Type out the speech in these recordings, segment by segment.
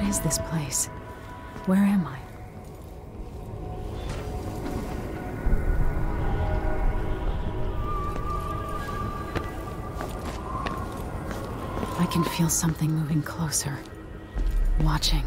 is this place? Where am I? I can feel something moving closer. Watching.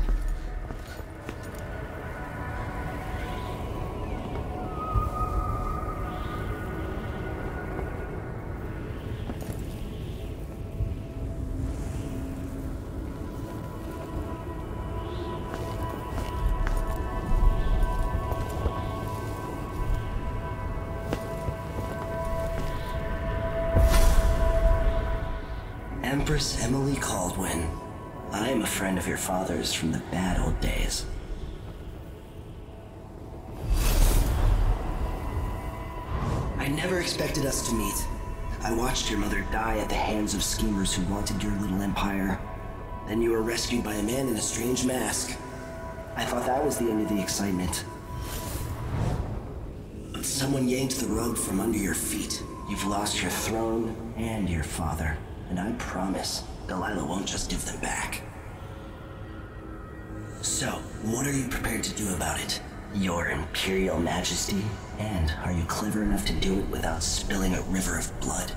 Empress Emily Caldwin. I am a friend of your father's from the bad old days. I never expected us to meet. I watched your mother die at the hands of schemers who wanted your little empire. Then you were rescued by a man in a strange mask. I thought that was the end of the excitement. But someone yanked the rug from under your feet. You've lost your throne and your father. And I promise, Delilah won't just give them back. So, what are you prepared to do about it? Your Imperial Majesty? And are you clever enough to do it without spilling a river of blood?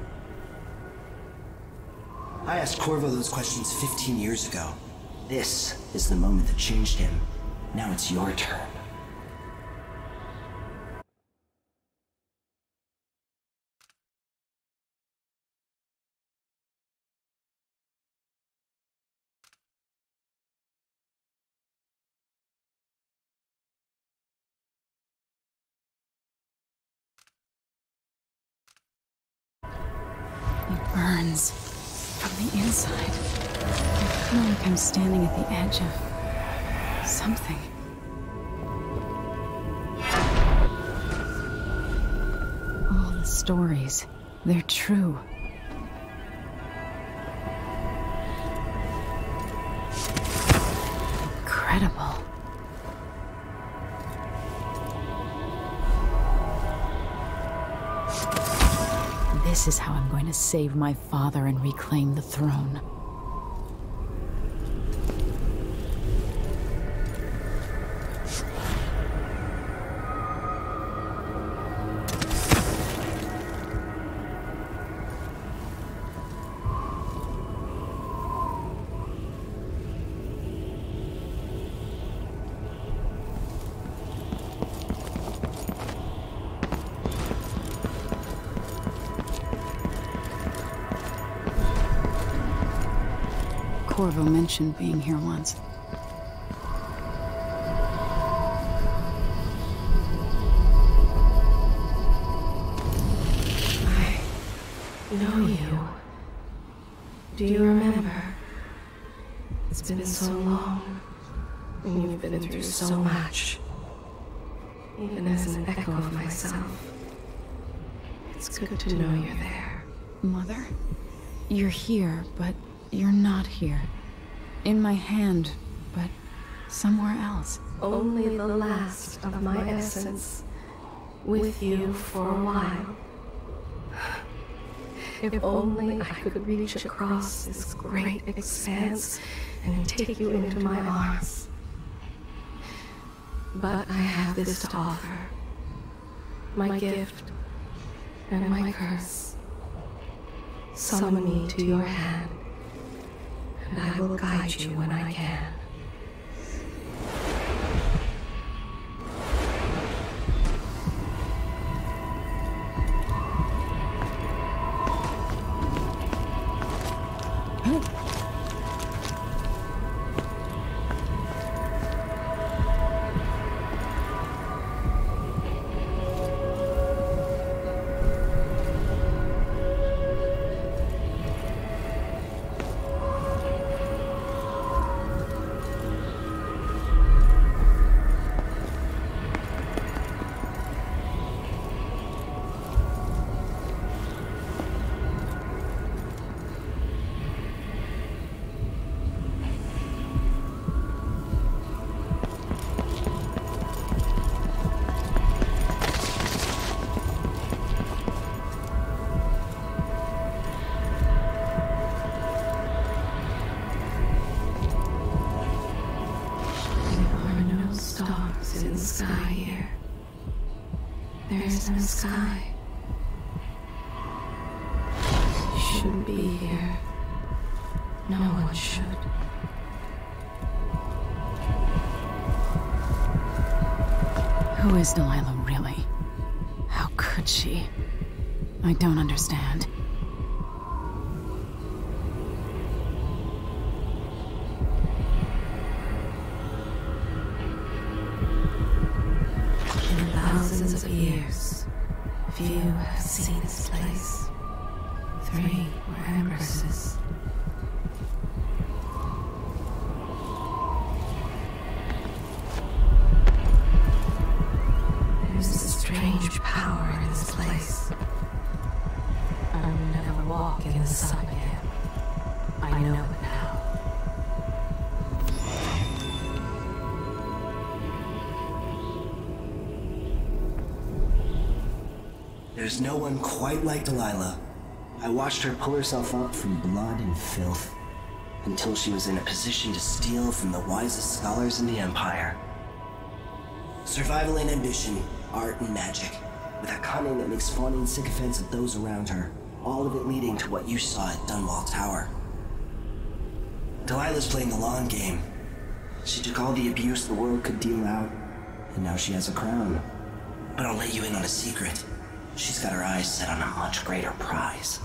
I asked Corvo those questions 15 years ago. This is the moment that changed him. Now it's your turn. It burns from the inside. I feel like I'm standing at the edge of something. All the stories, they're true. Incredible. This is how I'm going to save my father and reclaim the throne. Corvo mentioned being here once. I know you. Do you remember? It's been so long, and you've been through so much. Even as an echo of myself, it's good to know you're there. Mother? You're here, but you're not here. In my hand, but somewhere else. Only the last of my essence, with you for a while. If only I could reach across this great expanse and take you into my arms. But I have this to offer. My gift and my curse. Summon me to your hand, and I will guide you when I can. It's in the sky here. There is no sky. You shouldn't be here. No one should. Who is Delilah really? How could she? I don't understand. In thousands of years, few have seen this place. 3 were empresses. There's a strange power in this place. I will never walk in the sun again. I know it now. There's no one quite like Delilah. I watched her pull herself up from blood and filth until she was in a position to steal from the wisest scholars in the Empire. Survival and ambition, art and magic, with a cunning that makes fawning sycophants of those around her, all of it leading to what you saw at Dunwall Tower. Delilah's playing the long game. She took all the abuse the world could deal out, and now she has a crown. But I'll let you in on a secret. She's got her eyes set on a much greater prize.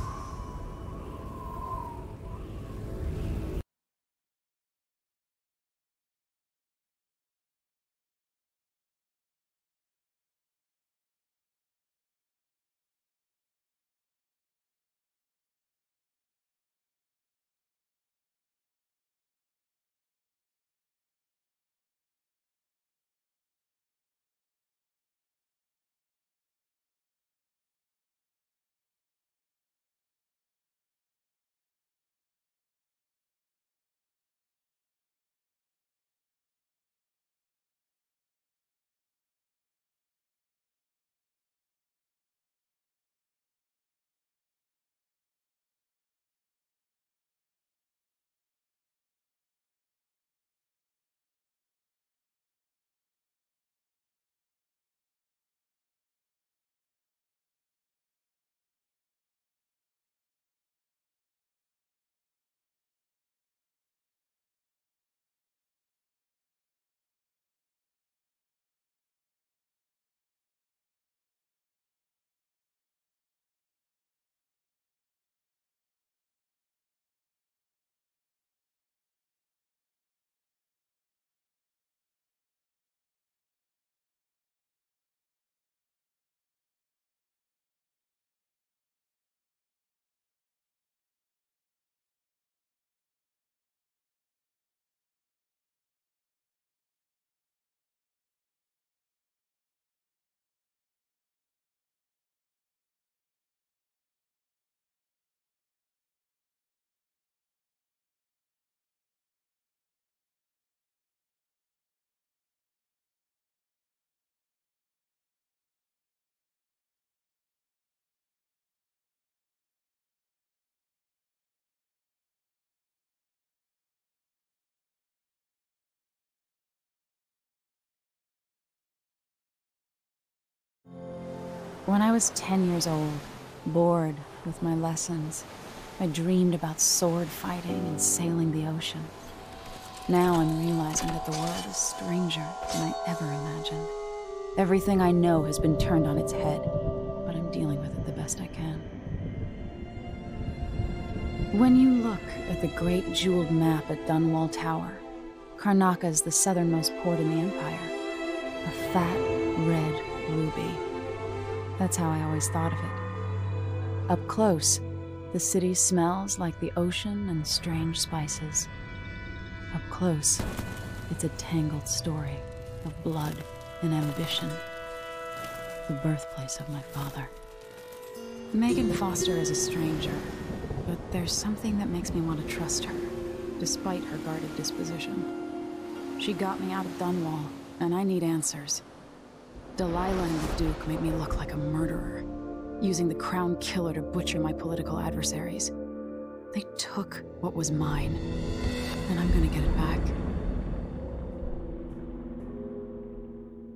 When I was 10 years old, bored with my lessons, I dreamed about sword fighting and sailing the ocean. Now I'm realizing that the world is stranger than I ever imagined. Everything I know has been turned on its head, but I'm dealing with it the best I can. When you look at the great jeweled map at Dunwall Tower, Karnaca is the southernmost port in the Empire. A fat, red ruby. That's how I always thought of it. Up close, the city smells like the ocean and strange spices. Up close, it's a tangled story of blood and ambition. The birthplace of my father. Megan Foster is a stranger, but there's something that makes me want to trust her, despite her guarded disposition. She got me out of Dunwall, and I need answers. Delilah and the Duke made me look like a murderer, using the Crown Killer to butcher my political adversaries. They took what was mine, and I'm gonna get it back.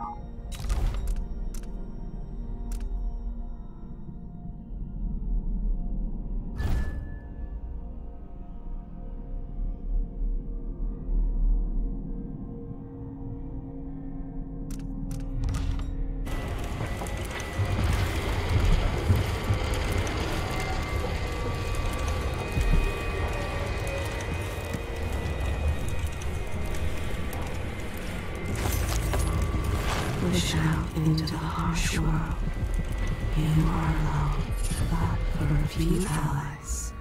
Push out into the harsh world. You are alone, but for a few allies.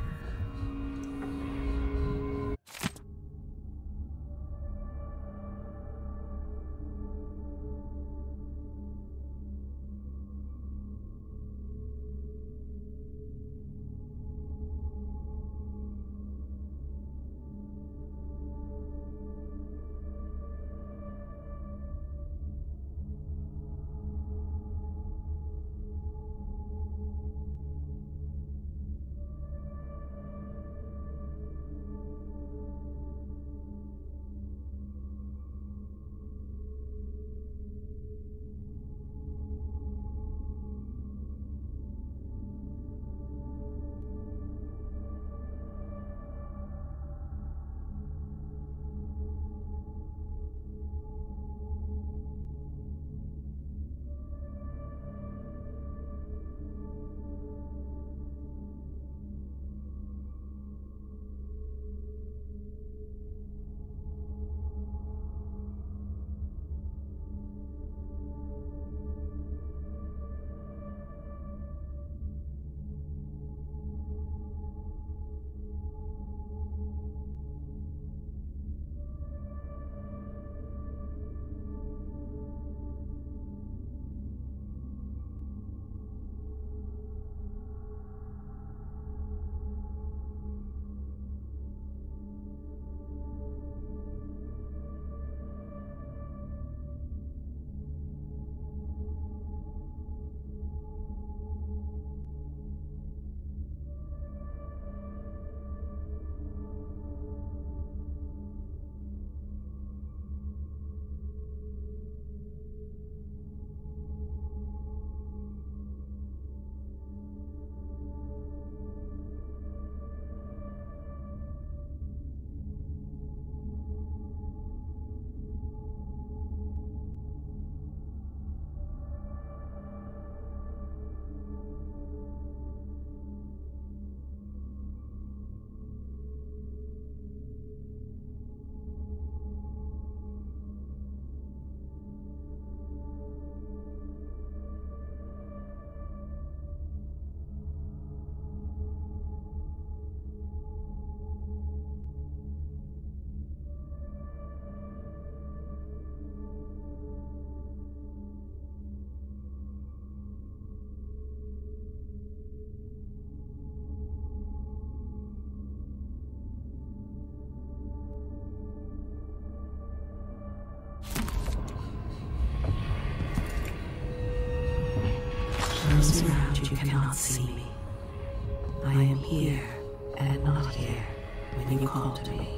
Those around you cannot see me. I am here and not here when you call to me.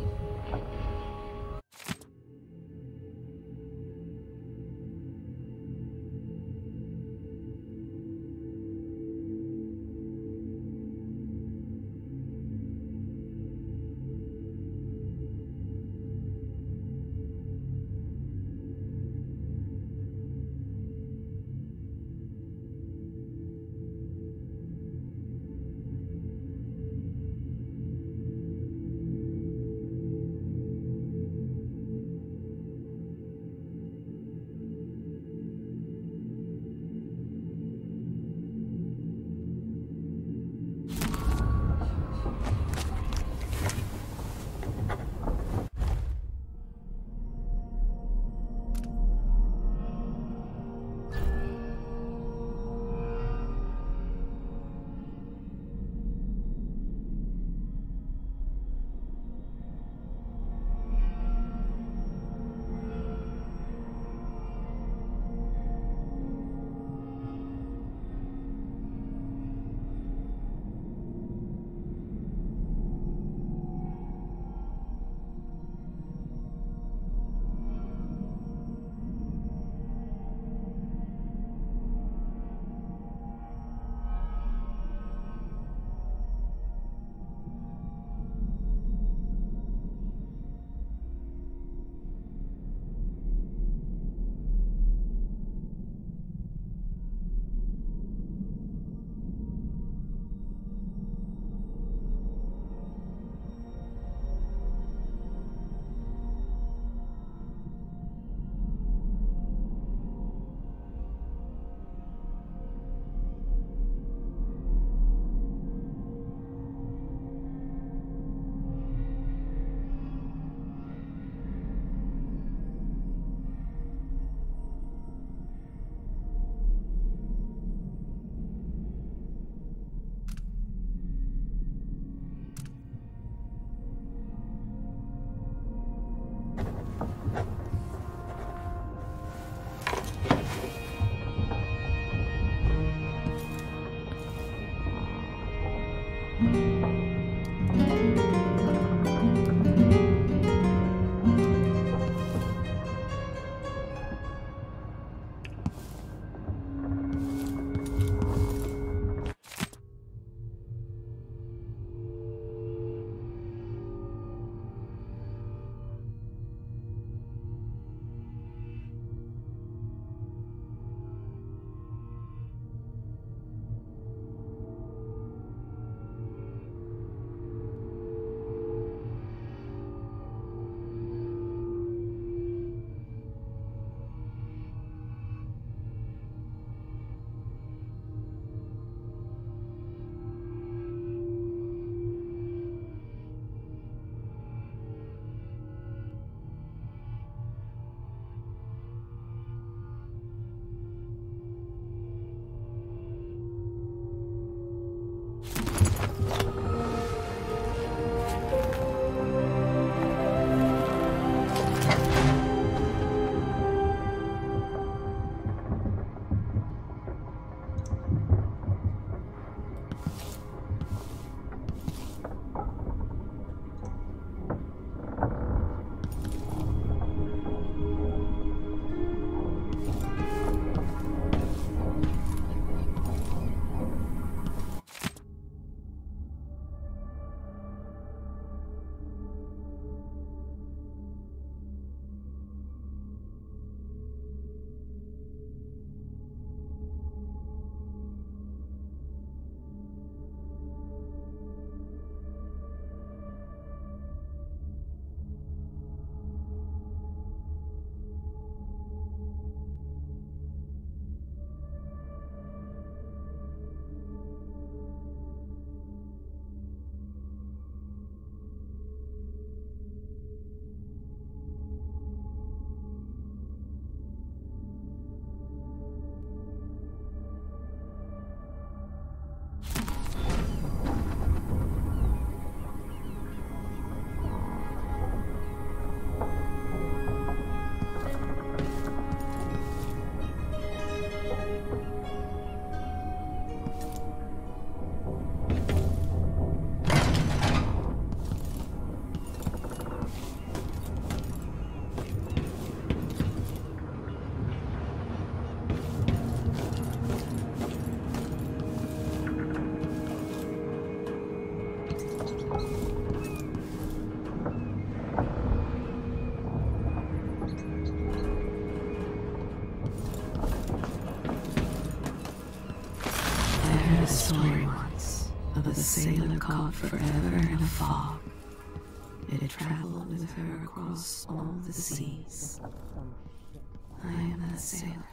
a story once of a sailor caught forever in a fog. It had traveled with her across all the seas. I am that sailor.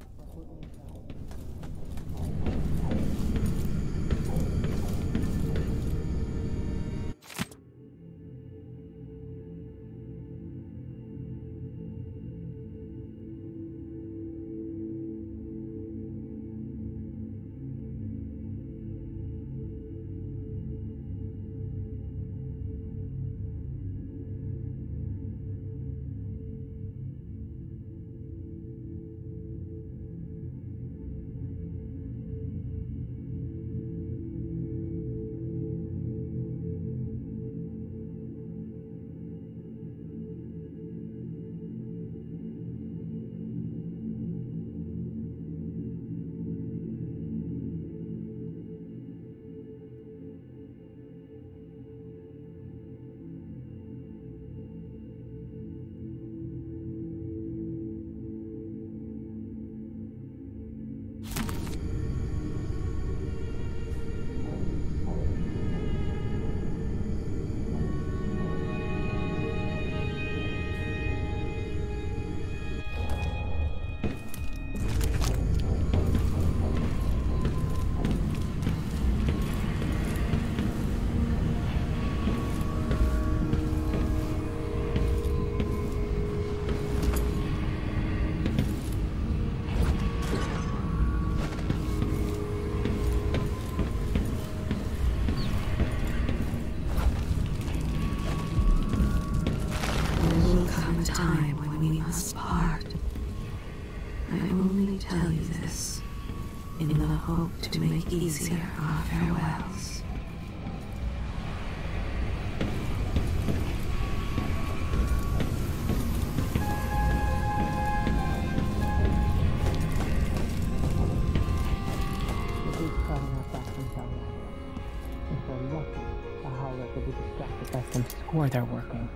Time when we must part. I only tell you this in the hope to make easier our farewells. If they're lucky, the Howlers will be distracted by some score they're working.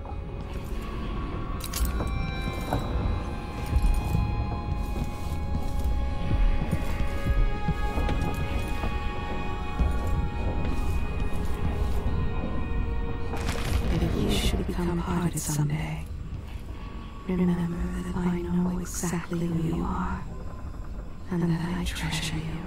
If you should become parted someday, remember that I know exactly who you are, and that I treasure you.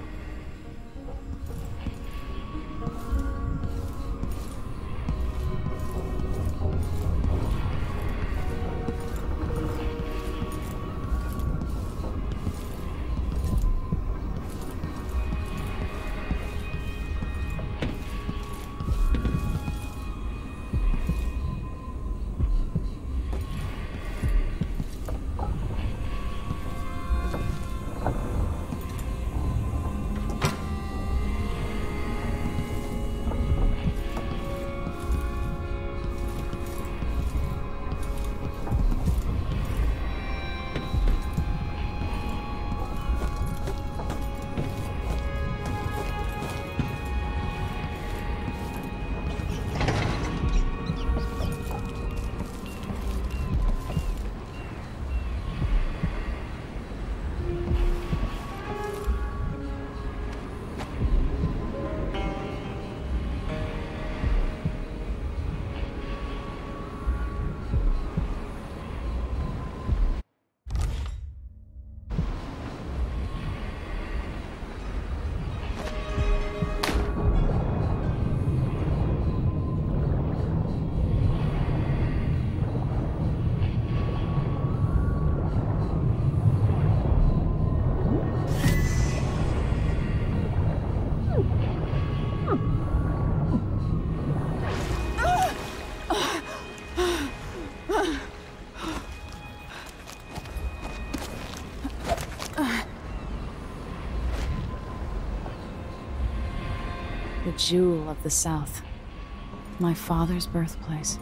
The jewel of the South. My father's birthplace.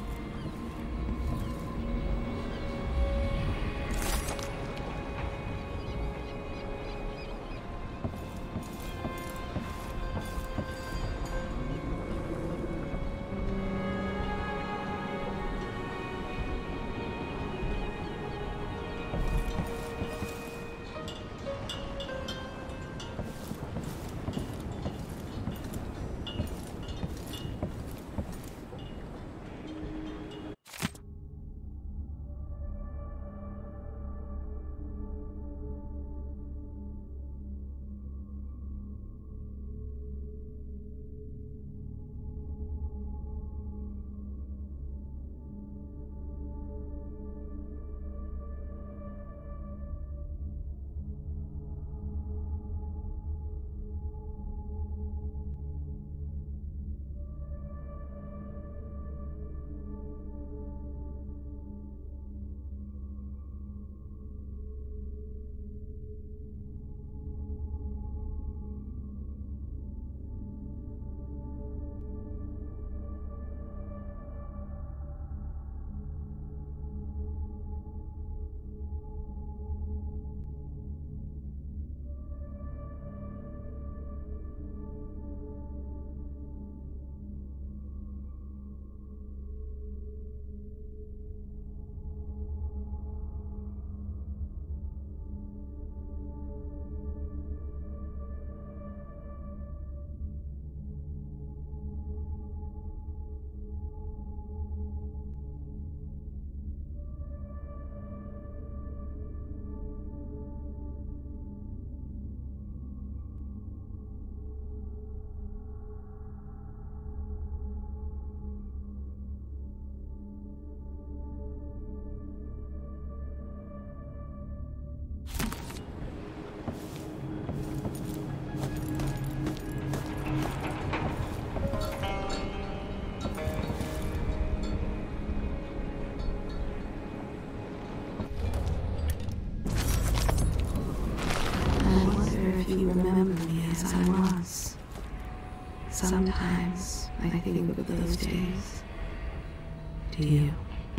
if you remember me as I was. Sometimes I think of those days. Do you?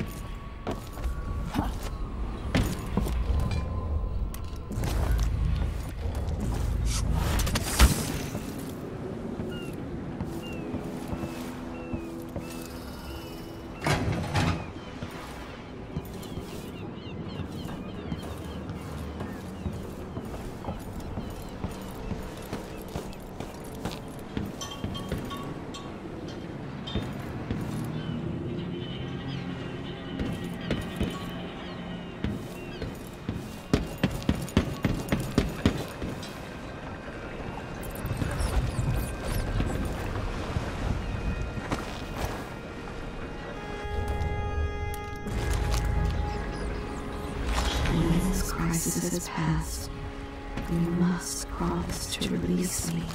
When this crisis has passed, you must promise to release me.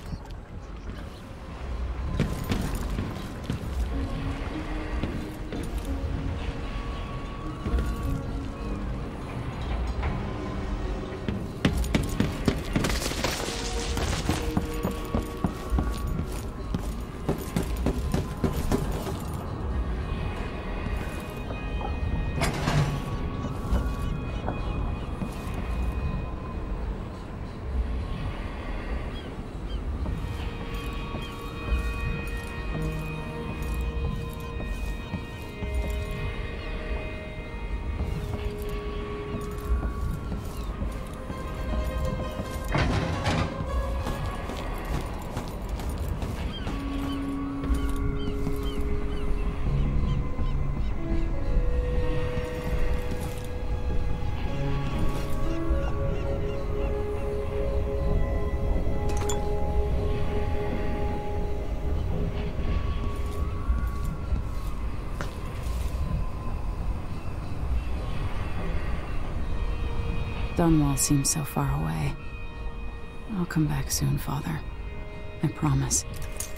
Dunwall seems so far away. I'll come back soon, Father. I promise.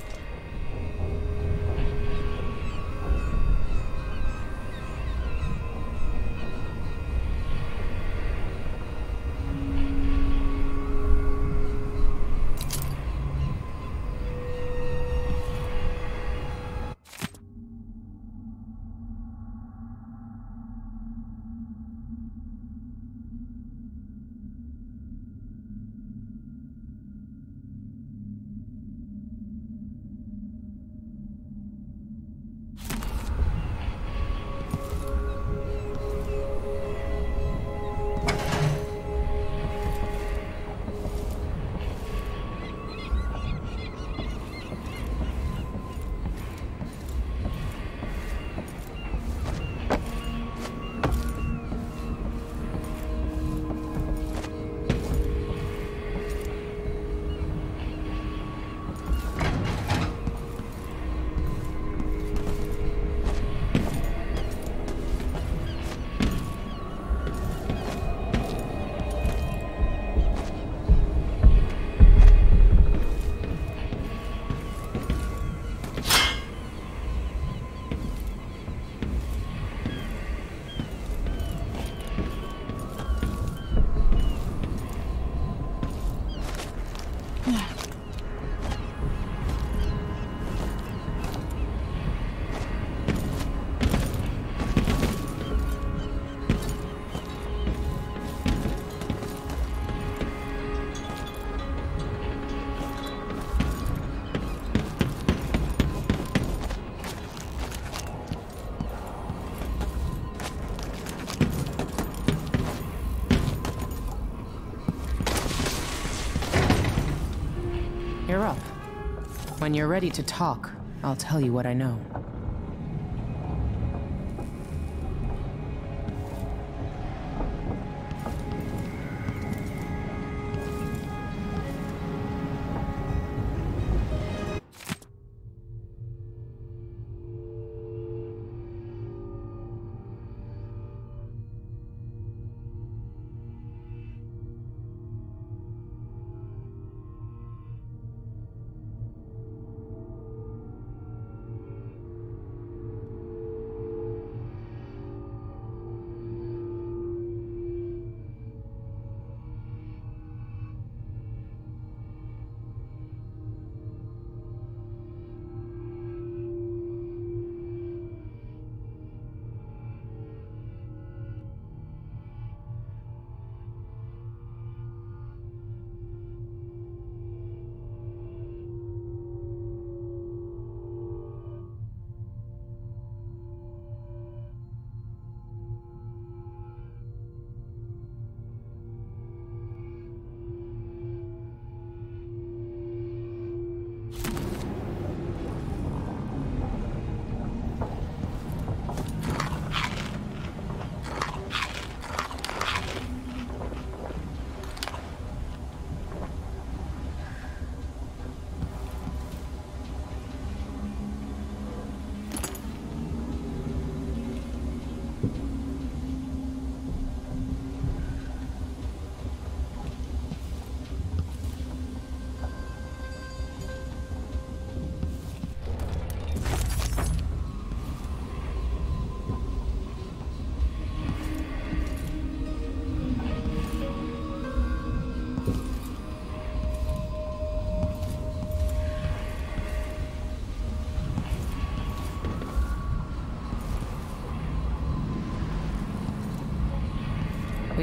You're up. When you're ready to talk, I'll tell you what I know.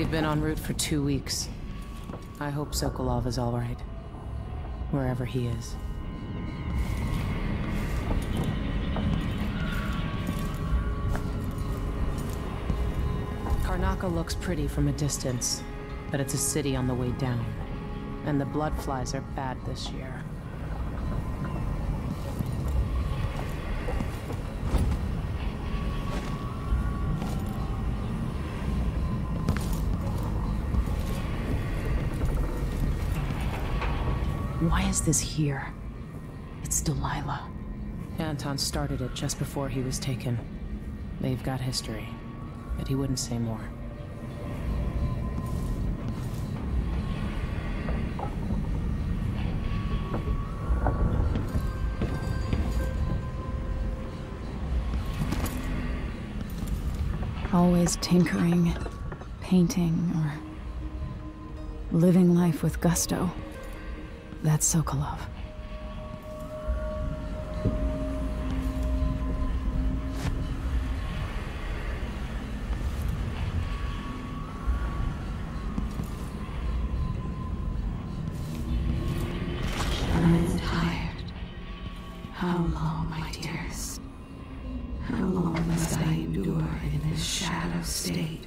We've been en route for 2 weeks. I hope Sokolov is all right, wherever he is. Karnaca looks pretty from a distance, but it's a city on the way down. And the blood flies are bad this year. Why is this here? It's Delilah. Anton started it just before he was taken. They've got history, but he wouldn't say more. Always tinkering, painting, or living life with gusto. That's Sokolov. I'm tired. How long, my dearest? How long must I endure in this shadow state?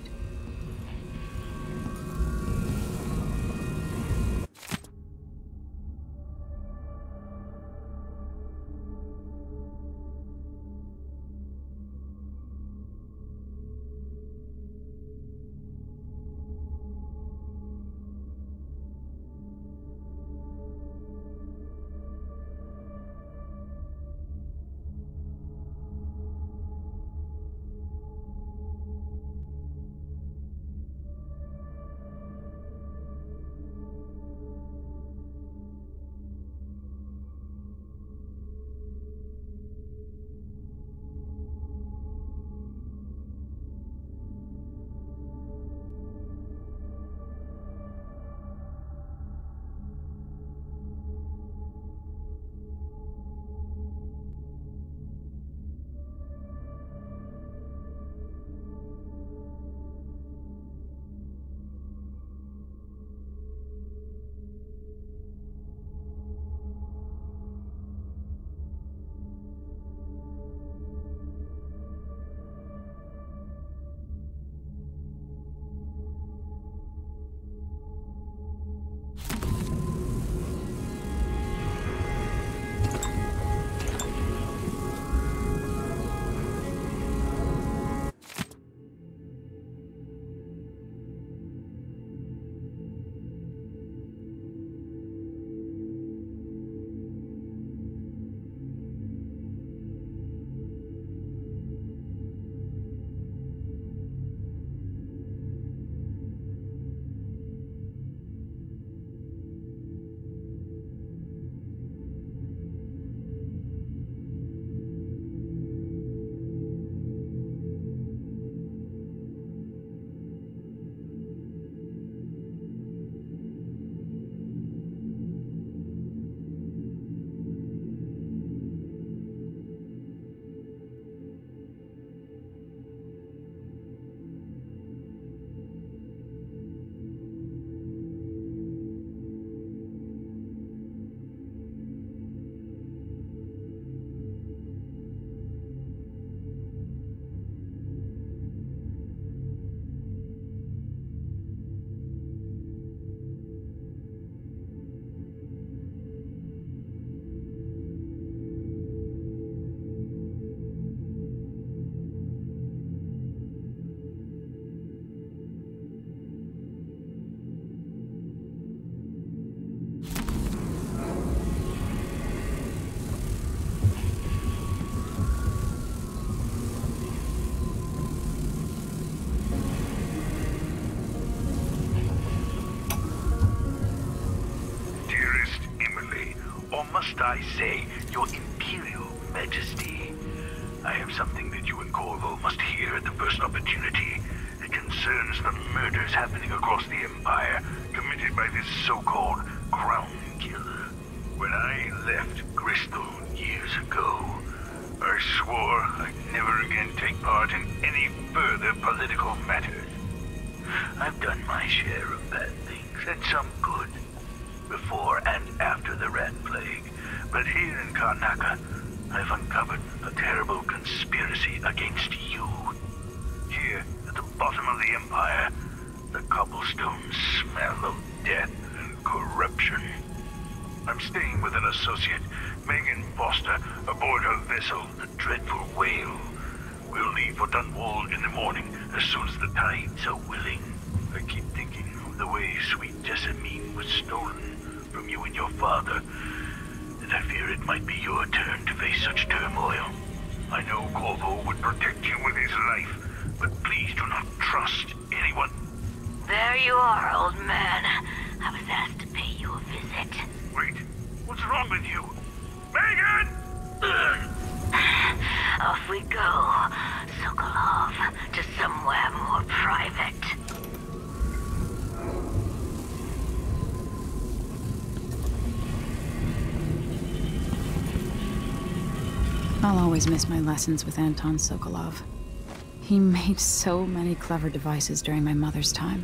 must I say, Your Imperial Majesty? I have something that you and Corvo must hear at the first opportunity. It concerns the murders happening across the Empire, committed by this so-called Crown Killer. When I left Bristol years ago, I swore I'd never again take part in any further political matters. I've done my my share of bad things, and some good, before and after the Rat Plague. But here in Karnaca, I've uncovered a terrible conspiracy against you. Here, at the bottom of the Empire, the cobblestones smell of death and corruption. I'm staying with an associate, Megan Foster, aboard her vessel, the Dreadful Whale. We'll leave for Dunwall in the morning, as soon as the tides are willing. I keep thinking of the way sweet Jessamine was stolen from you and your father, and I fear it might be your turn to face such turmoil. I know Corvo would protect you with his life, but please do not trust anyone. There you are, old man. I was asked to pay you a visit. Wait, what's wrong with you? Megan! Off we go, Sokolov, to somewhere more private. I'll always miss my lessons with Anton Sokolov. He made so many clever devices during my mother's time.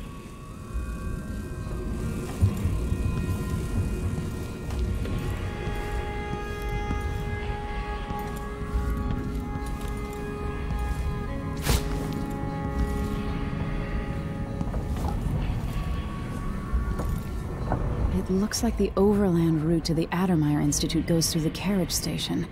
It looks like the overland route to the Addermeyer Institute goes through the carriage station.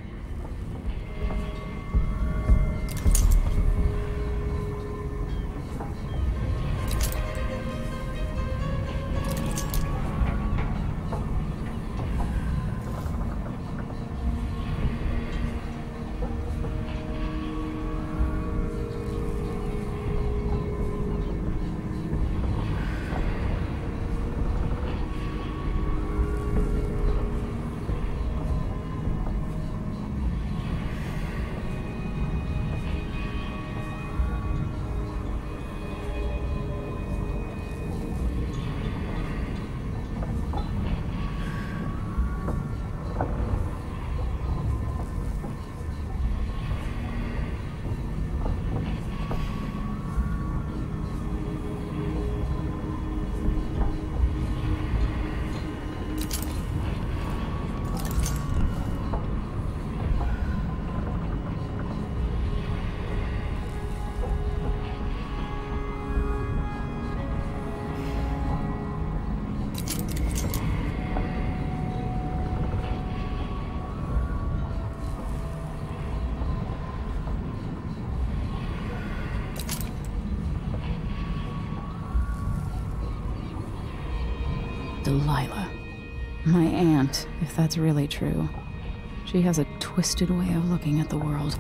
Delilah. My aunt, if that's really true. She has a twisted way of looking at the world.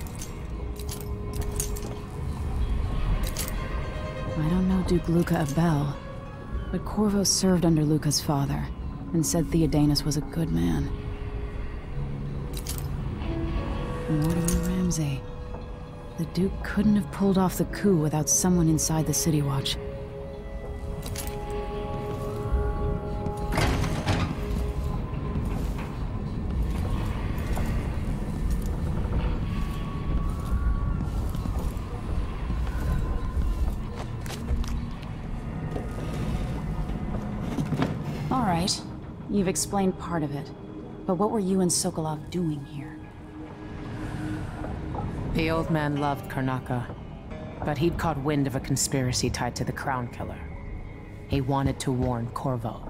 I don't know Duke Luca Abel, but Corvo served under Luca's father, and said Theodanis was a good man. Mortimer Ramsey. The Duke couldn't have pulled off the coup without someone inside the City Watch. All right, you've explained part of it, but what were you and Sokolov doing here? The old man loved Karnaca, but he'd caught wind of a conspiracy tied to the Crown Killer. He wanted to warn Corvo.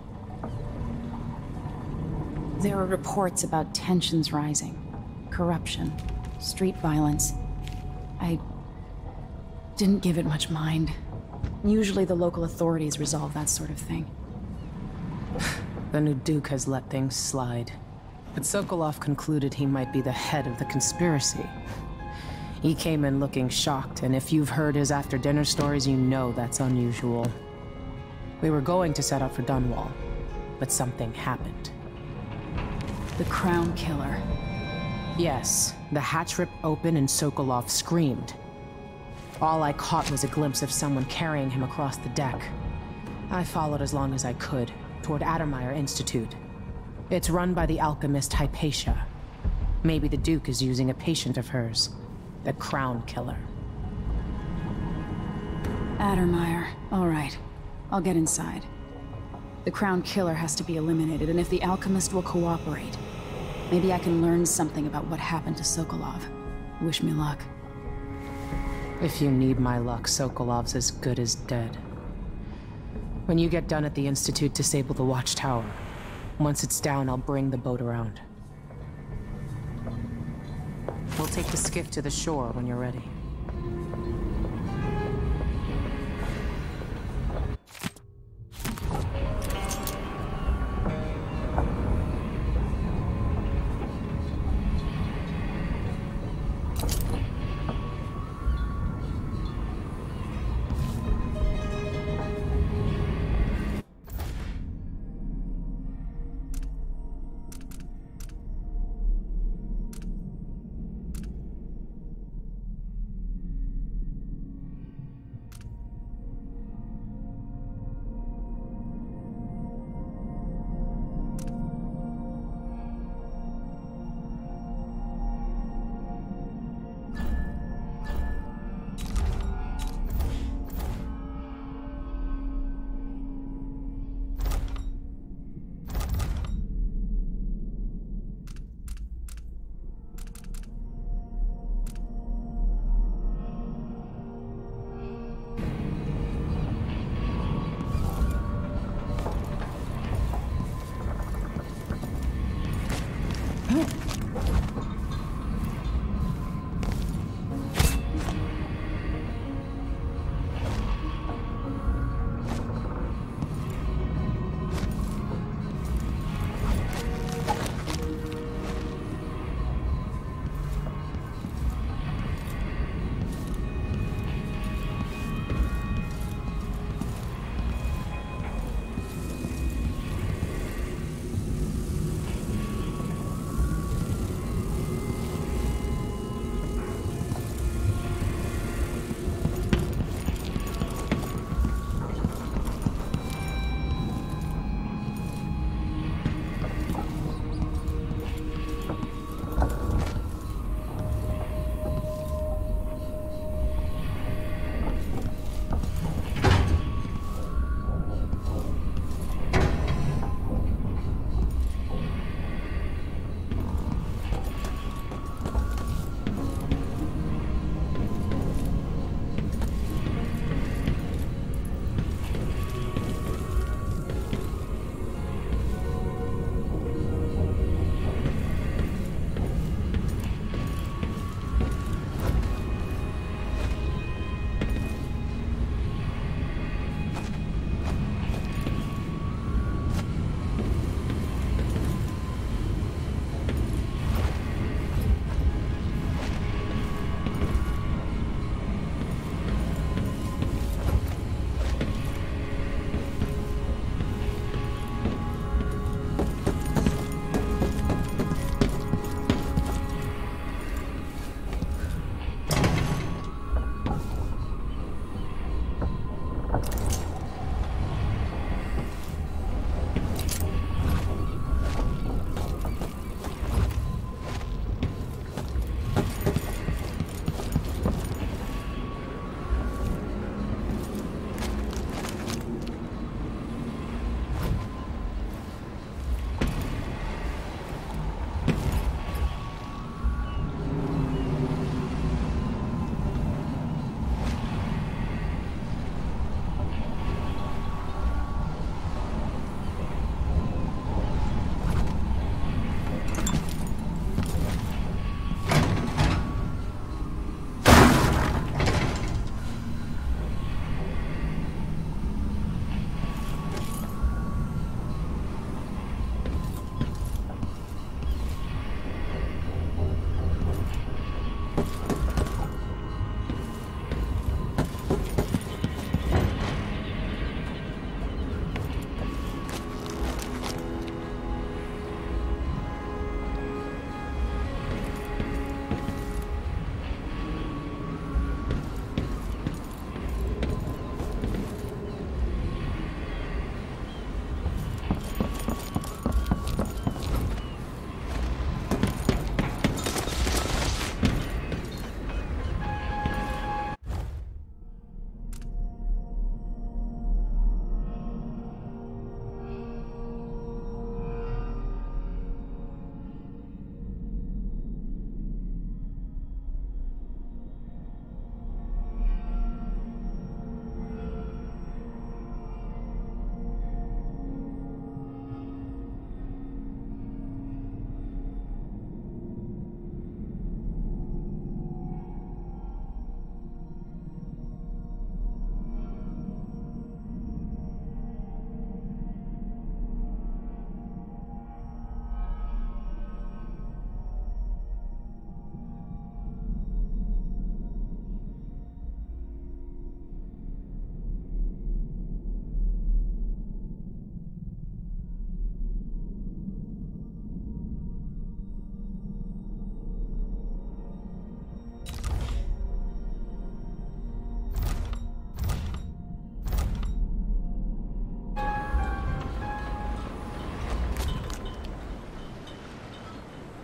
There were reports about tensions rising, corruption, street violence. I didn't give it much mind. Usually the local authorities resolve that sort of thing. The new Duke has let things slide, but Sokolov concluded he might be the head of the conspiracy. He came in looking shocked, and if you've heard his after-dinner stories, you know that's unusual. We were going to set out for Dunwall, but something happened. The Crown Killer. Yes, the hatch ripped open and Sokolov screamed. All I caught was a glimpse of someone carrying him across the deck. I followed as long as I could, toward Addermeyer Institute. It's run by the alchemist Hypatia. Maybe the Duke is using a patient of hers, the Crown Killer. Addermeyer, all right. I'll get inside. The Crown Killer has to be eliminated, and if the Alchemist will cooperate, maybe I can learn something about what happened to Sokolov. Wish me luck. If you need my luck, Sokolov's as good as dead. When you get done at the Institute, disable the watchtower. Once it's down, I'll bring the boat around. We'll take the skiff to the shore when you're ready.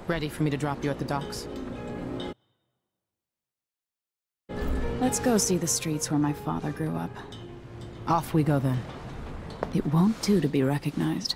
Ready for me to drop you at the docks? Let's go see the streets where my father grew up. Off we go then. It won't do to be recognized.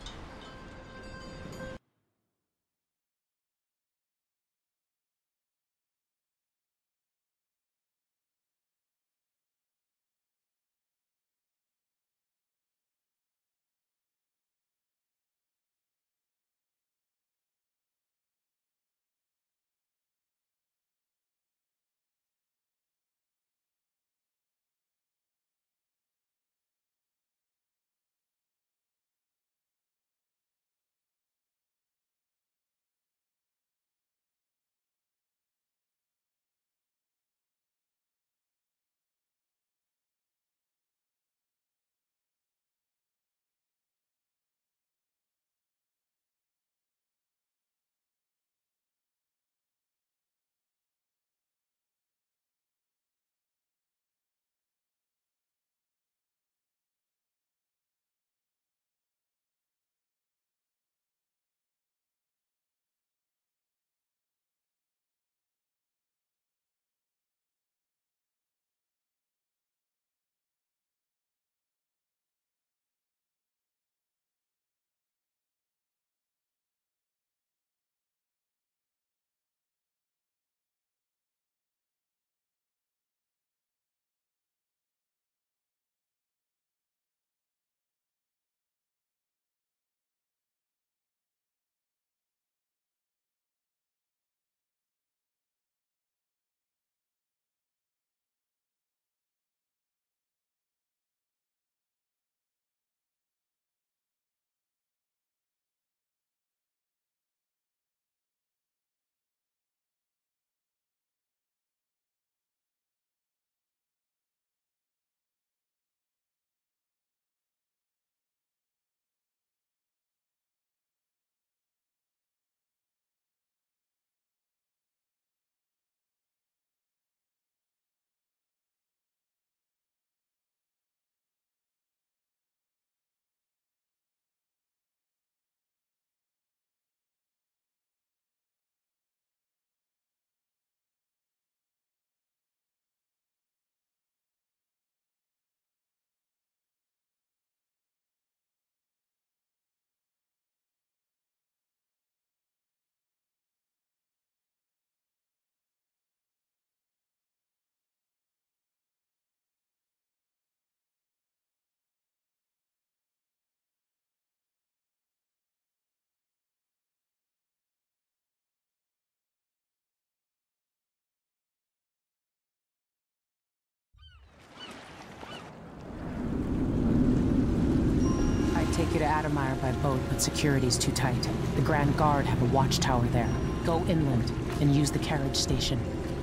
Take you to Adamire by boat, but security's too tight. The Grand Guard have a watchtower there. Go inland and use the carriage station.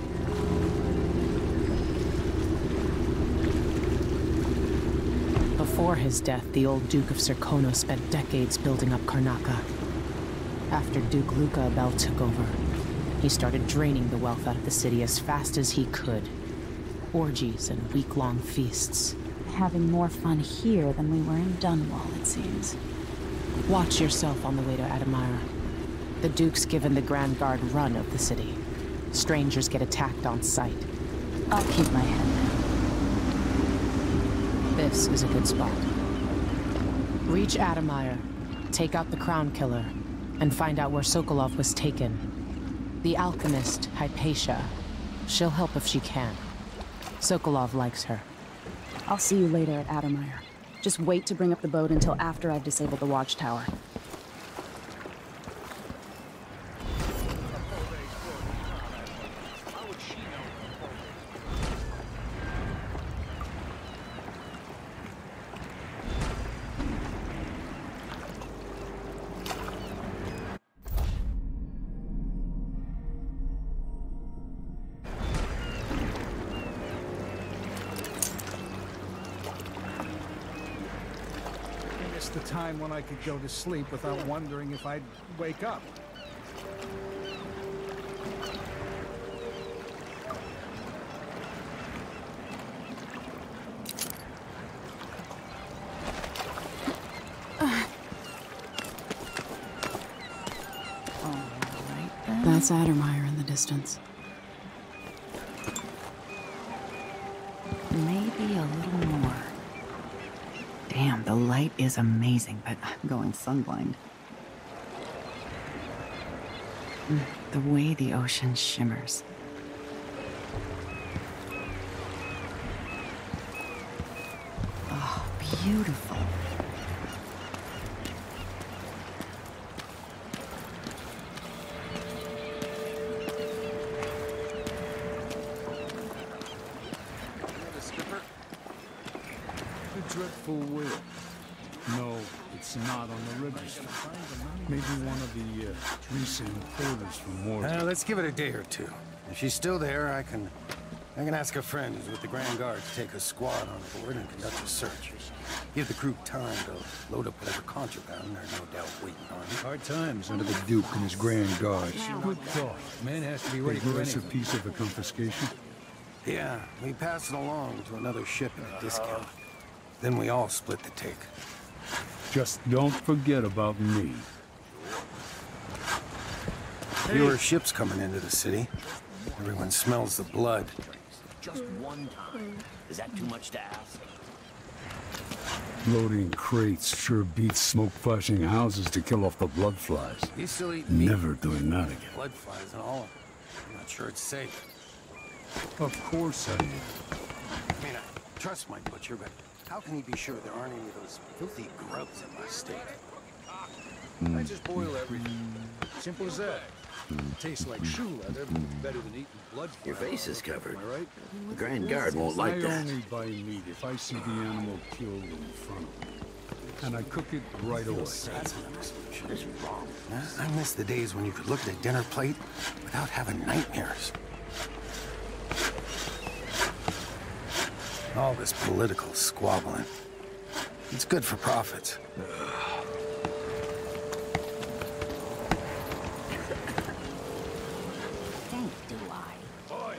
Before his death, the old Duke of Serkono spent decades building up Karnaca. After Duke Luca Abel took over, he started draining the wealth out of the city as fast as he could. Orgies and week-long feasts. Having more fun here than we were in Dunwall, it seems. Watch yourself on the way to Adamire. The Duke's given the Grand Guard run of the city. Strangers get attacked on sight. I'll keep my head down. This is a good spot. Reach Adamire, take out the Crown Killer, and find out where Sokolov was taken. The alchemist, Hypatia. She'll help if she can. Sokolov likes her. I'll see you later at Adamire. Just wait to bring up the boat until after I've disabled the watchtower. The time when I could go to sleep without wondering if I'd wake up. That's Addermeyer in the distance. Maybe a little more. Damn, the light is amazing, but I'm going sunblind. The way the ocean shimmers. Oh, beautiful. Dreadful whale. No, it's not on the register. Maybe one of the recent importers from Mordor. Let's give it a day or two. If she's still there, I can ask a friend who's with the Grand Guard to take a squad on board and conduct a search. Give the crew time to load up whatever contraband they're no doubt waiting on. Hard times under the Duke and his Grand Guard. Good thought. Man has to be ready for Give us a anything. piece of the confiscation. Yeah, we pass it along to another ship at a discount. Then we all split the take. Just don't forget about me. Fewer ships coming into the city. Everyone smells the blood. Just one time. Is that too much to ask? Loading crates sure beats smoke-flashing houses to kill off the blood flies. You still eat meat? Never doing that again. Blood flies and all. I'm not sure it's safe. Of course I am. I mean, I trust my butcher, but how can he be sure there aren't any of those filthy grubs in my steak? I just boil everything. Simple as that. Tastes like shoe leather, better than eating blood. Your face is covered. Am I right? The Grand Guard won't like I that. only buy meat if I see the animal killed in front of me. And I cook it right away. That's another solution. What is wrong? I miss the days when you could look at a dinner plate without having nightmares. All this political squabbling. It's good for profits. Think, do I?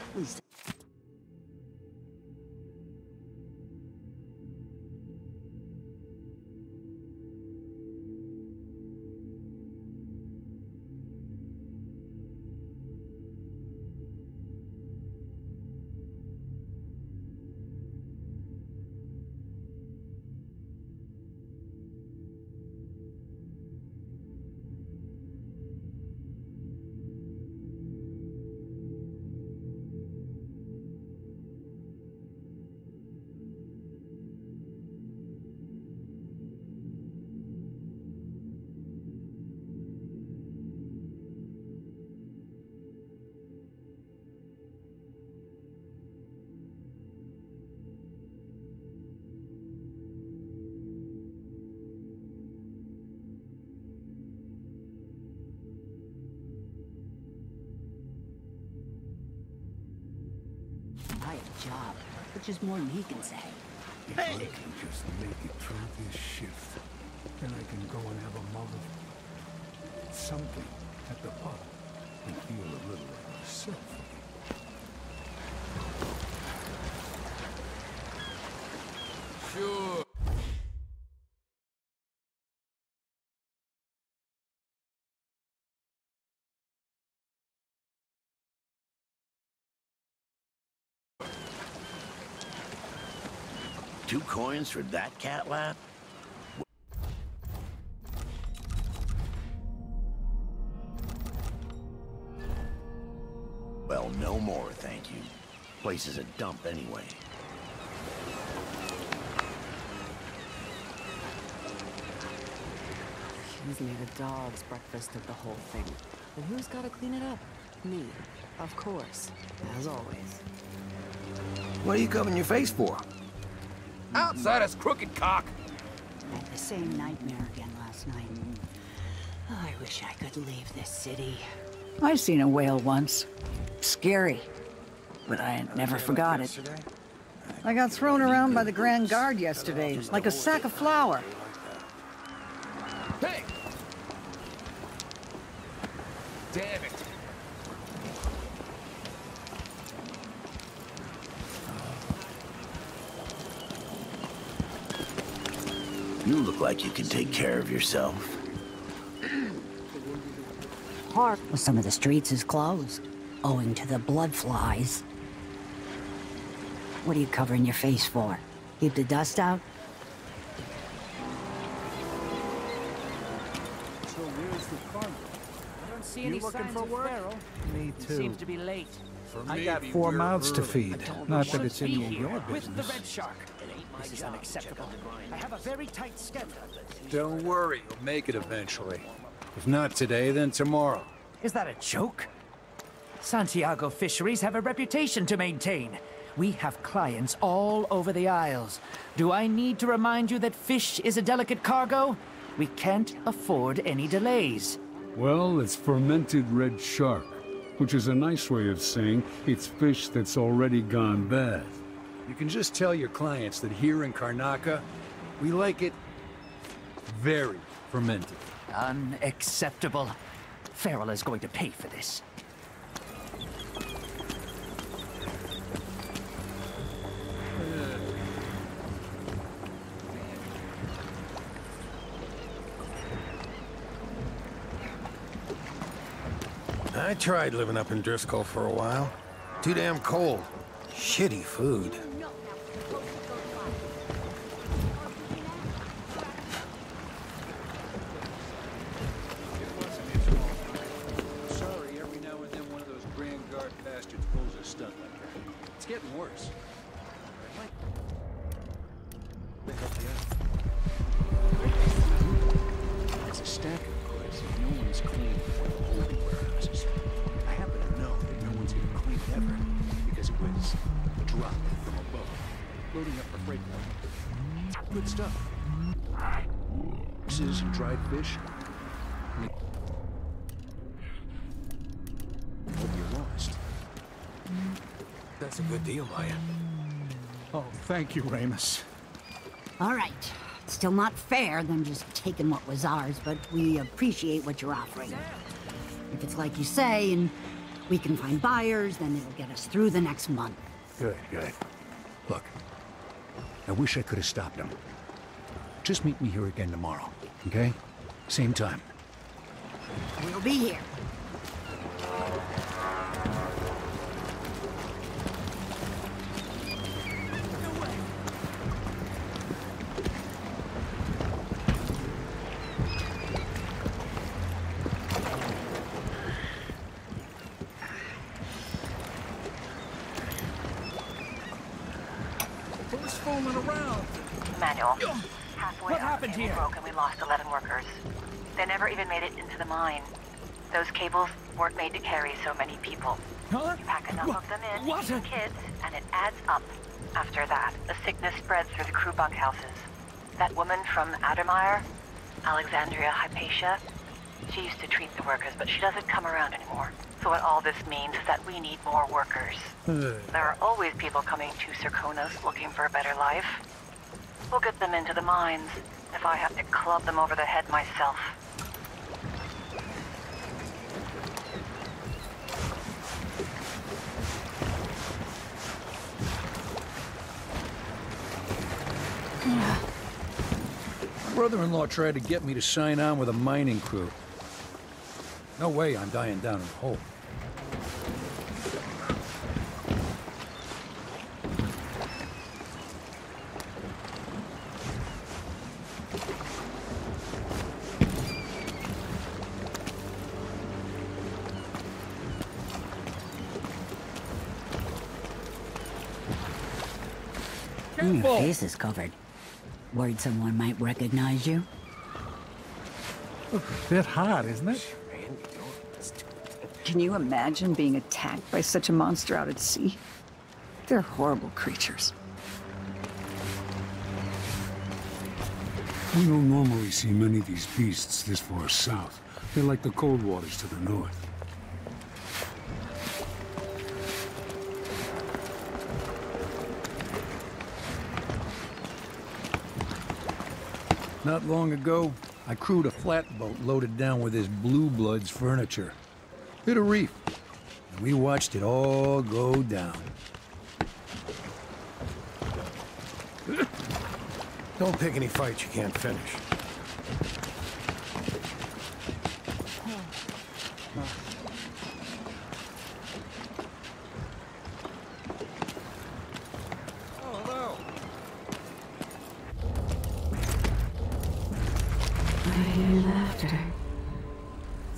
I have a job, which is more than he can say. If I can just make it through this shift, then I can go and have a mug of something at the pub and feel a little like myself. Sure. Two coins for that cat lap? Well, no more, thank you. Place is a dump anyway. He's made a dog's breakfast of the whole thing. And who's got to clean it up? Me, of course, as always. What are you covering your face for? Outsider's crooked cock. I had the same nightmare again last night. Oh, I wish I could leave this city. I seen a whale once. Scary. But I never forgot it. I got thrown around by the Grand Guard yesterday, like a sack of flour. Hey! Damn it. You look like you can take care of yourself. park. Well, some of the streets is closed, owing to the blood flies. What are you covering your face for? Keep the dust out? So where's the cargo? I don't see any signs of Farrell. Me He too. seems to be late. I got 4 mouths to feed. Not that it's any of your With the business. Red Shark. This is unacceptable. I have a very tight schedule. Don't worry, you'll make it eventually. If not today, then tomorrow. Is that a joke? Santiago Fisheries have a reputation to maintain. We have clients all over the Isles. Do I need to remind you that fish is a delicate cargo? We can't afford any delays. Well, it's fermented red shark, which is a nice way of saying it's fish that's already gone bad. You can just tell your clients that here in Karnaca, we like it very fermented. Unacceptable. Farrell is going to pay for this. I tried living up in Driscoll for a while. Too damn cold. Shitty food. Sorry, every now and then one of those Grand Guard bastards pulls a stunt like that. It's getting worse. It's a stack of goods that no one's cleaned before the holding warehouses. I happen to know that no one's even cleaned it ever, because it was dropped from above, loading up for freight. Good stuff. Boxes and dried fish. Hope you're lost. That's a good deal, Maya. Oh, thank you, Ramus. All right. Still not fair, them just taking what was ours, but we appreciate what you're offering. If it's like you say, and we can find buyers, then it'll get us through the next month. Good, good. Look, I wish I could have stopped him. Just meet me here again tomorrow, okay? Same time. We'll be here. Who's fooling around? Manuel. Halfway What up, happened cable here? broke and we lost 11 workers. They never even made it into the mine. Those cables weren't made to carry so many people. Huh? You pack enough of them in, What? even kids, and it adds up. After that, the sickness spreads through the crew bunkhouses. That woman from Addermeyer, Alexandria Hypatia, she used to treat the workers, but she doesn't come around anymore. So what all this means is that we need more workers. There are always people coming to Serkonos looking for a better life. We'll get them into the mines, if I have to club them over the head myself. Brother-in-law tried to get me to sign on with a mining crew. No way I'm dying down in a hole. Your face is covered. Worried someone might recognize you? A bit hot, isn't it? Can you imagine being attacked by such a monster out at sea? They're horrible creatures. We don't normally see many of these beasts this far south. They're like the cold waters to the north. Not long ago, I crewed a flatboat loaded down with this Blue Bloods furniture. Hit a reef, and we watched it all go down. Don't pick any fights you can't finish.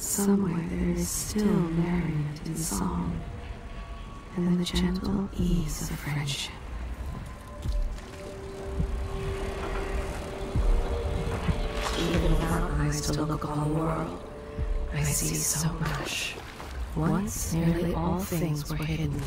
Somewhere there is still merriment in song, and the gentle ease of friendship. Even without eyes to look all the world, I see so much. Once nearly all things were hidden.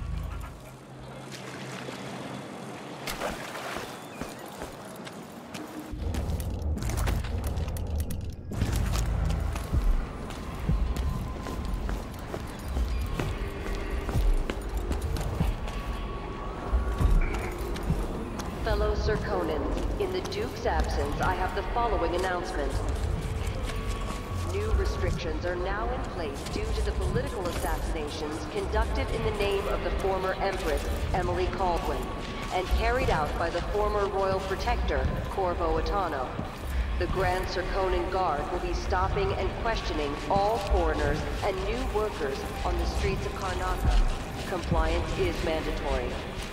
Fellow Serkonans, in the Duke's absence, I have the following announcement. New restrictions are now in place due to the political assassinations conducted in the name of the former Empress, Emily Caldwin, and carried out by the former Royal Protector, Corvo Attano. The Grand Serkonan Guard will be stopping and questioning all foreigners and new workers on the streets of Karnaca. Compliance is mandatory.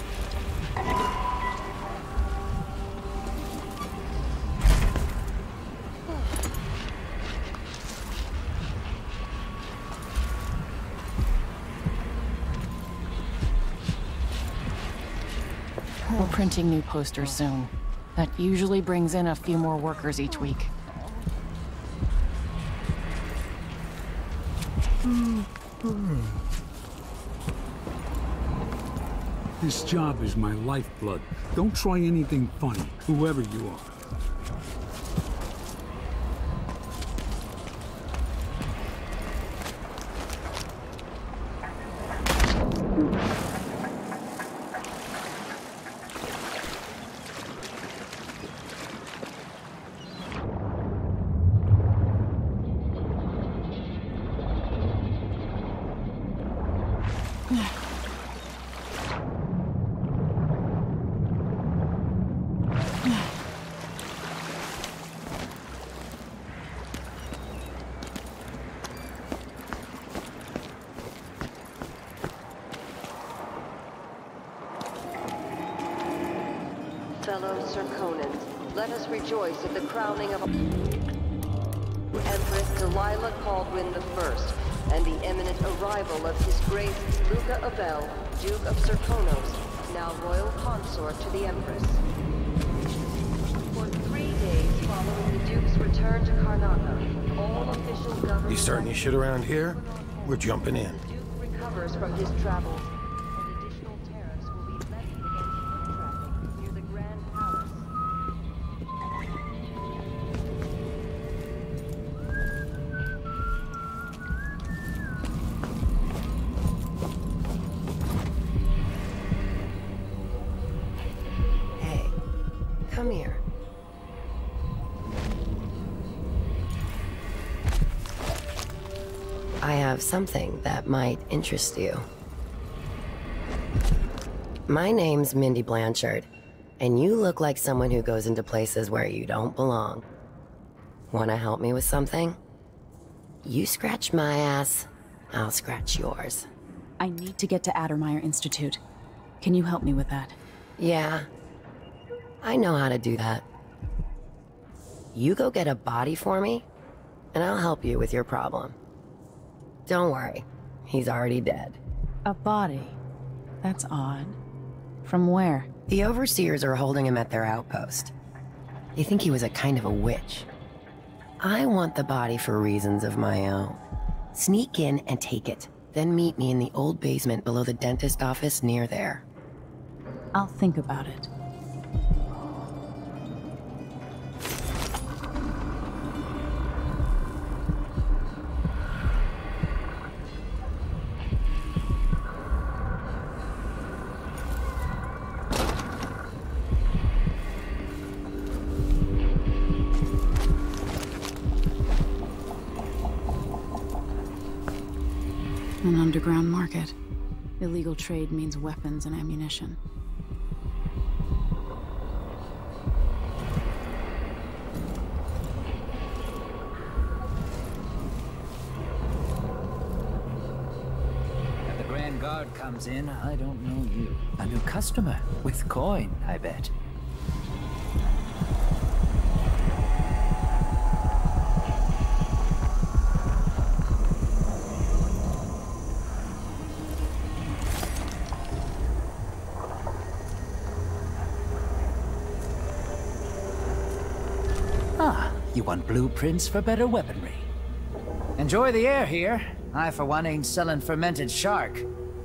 We're printing new posters soon. That usually brings in a few more workers each week. This job is my lifeblood. Don't try anything funny, whoever you are. Fellow Serkonans, let us rejoice at the crowning of Empress Delilah Caldwin I and the imminent arrival of His Grace Luca Abel, Duke of Serkonos, now Royal Consort to the Empress. For 3 days following the Duke's return to Karnaca, all official government... You starting your shit around here? We're jumping in. Duke recovers from his travels. And additional tariffs will be levied against foot traffic near the Grand Palace. Hey, come here. I have something that might interest you. My name's Mindy Blanchard, and you look like someone who goes into places where you don't belong. Wanna help me with something? You scratch my ass, I'll scratch yours. I need to get to Addermeyer Institute. Can you help me with that? Yeah, I know how to do that. You go get a body for me, and I'll help you with your problem. Don't worry, he's already dead. A body? That's odd. From where? The overseers are holding him at their outpost. They think he was a kind of a witch. I want the body for reasons of my own. Sneak in and take it, then meet me in the old basement below the dentist office near there. I'll think about it. An underground market. Illegal trade means weapons and ammunition. When the Grand Guard comes in, I don't know you. A new customer with coin, I bet. want blueprints for better weaponry? Enjoy the air here. I, for one, ain't selling fermented shark.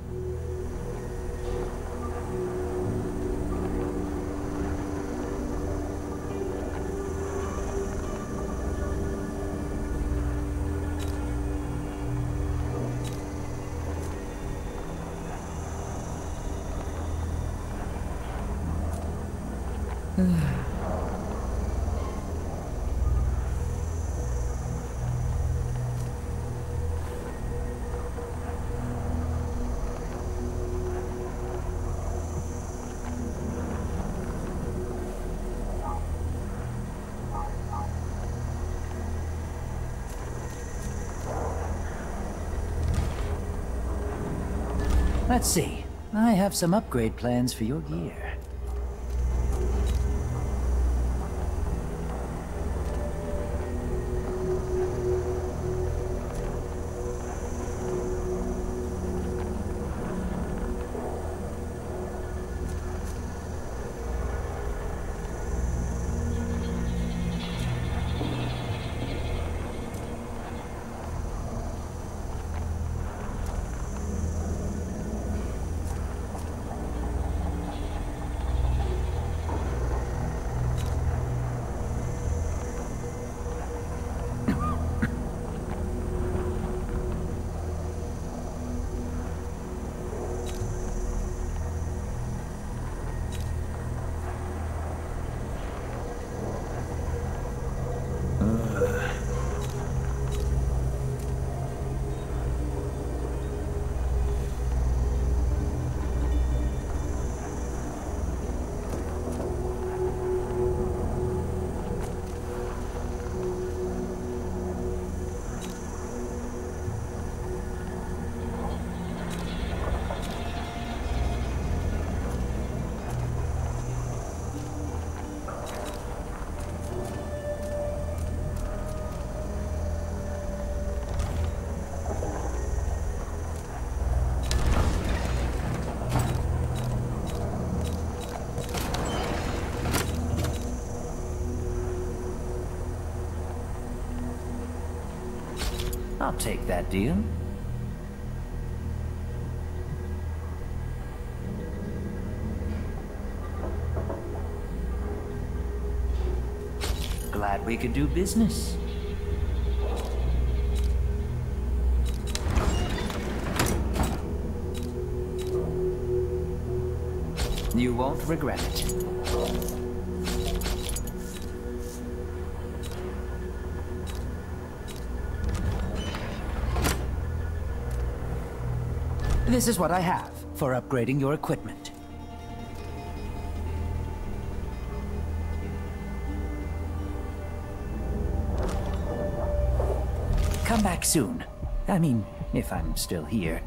Let's see. I have some upgrade plans for your gear. I'll take that deal. Glad we could do business. You won't regret it. This is what I have for upgrading your equipment. Come back soon. I mean, if I'm still here.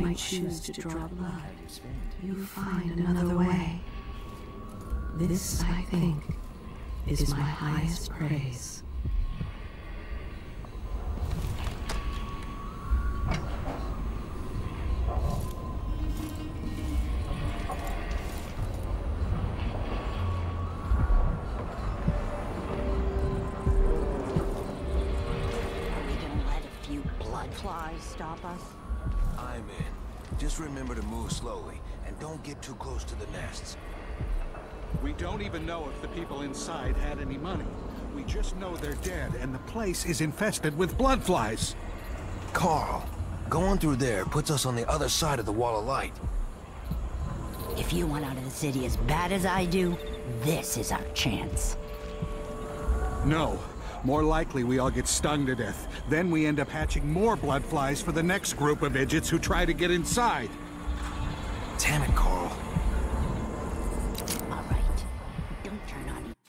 might choose to draw blood, you find another way. This, I think, is my highest praise. Flies stop us? I'm in. Just remember to move slowly, and don't get too close to the nests. We don't even know if the people inside had any money. We just know they're dead, and the place is infested with blood flies. Carl, going through there puts us on the other side of the wall of light. If you want out of the city as bad as I do, this is our chance. No. More likely we all get stung to death. Then we end up hatching more blood flies for the next group of idiots who try to get inside. Damn it, Carl. All right. Don't turn on me.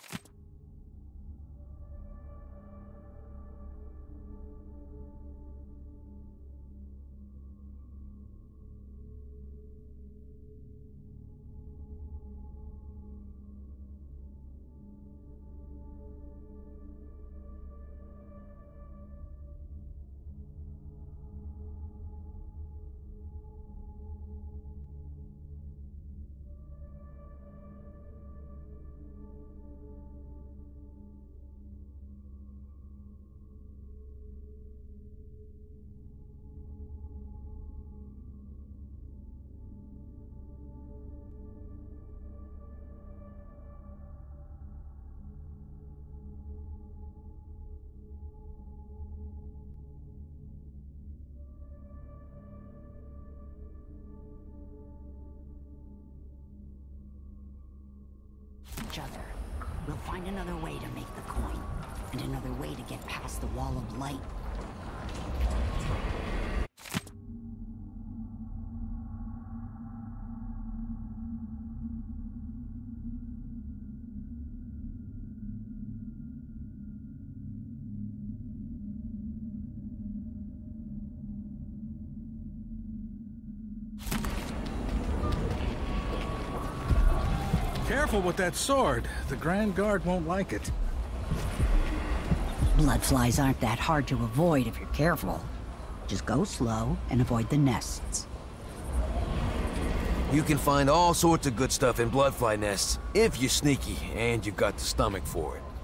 Each other. We'll find another way to make the coin, and another way to get past the wall of light. Careful with that sword. The Grand Guard won't like it. Blood flies aren't that hard to avoid if you're careful. Just go slow and avoid the nests. You can find all sorts of good stuff in bloodfly nests, if you're sneaky and you've got the stomach for it.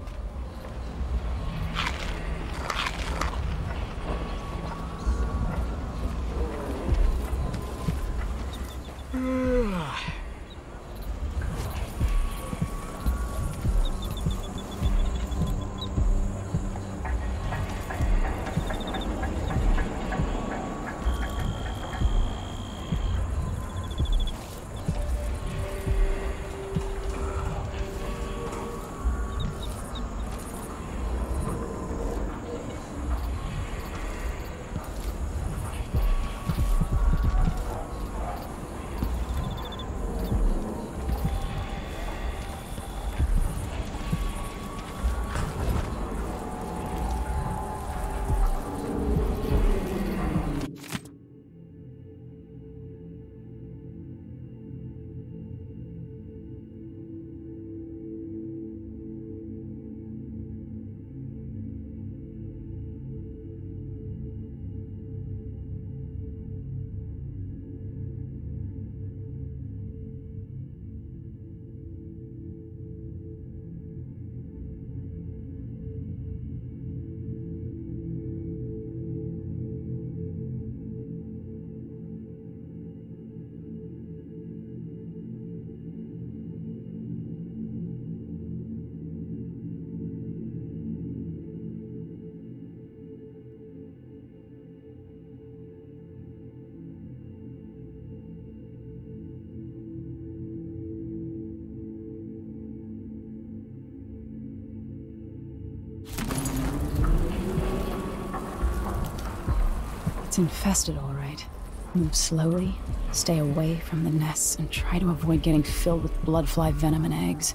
It's infested, all right. Move slowly, stay away from the nests, and try to avoid getting filled with bloodfly venom and eggs.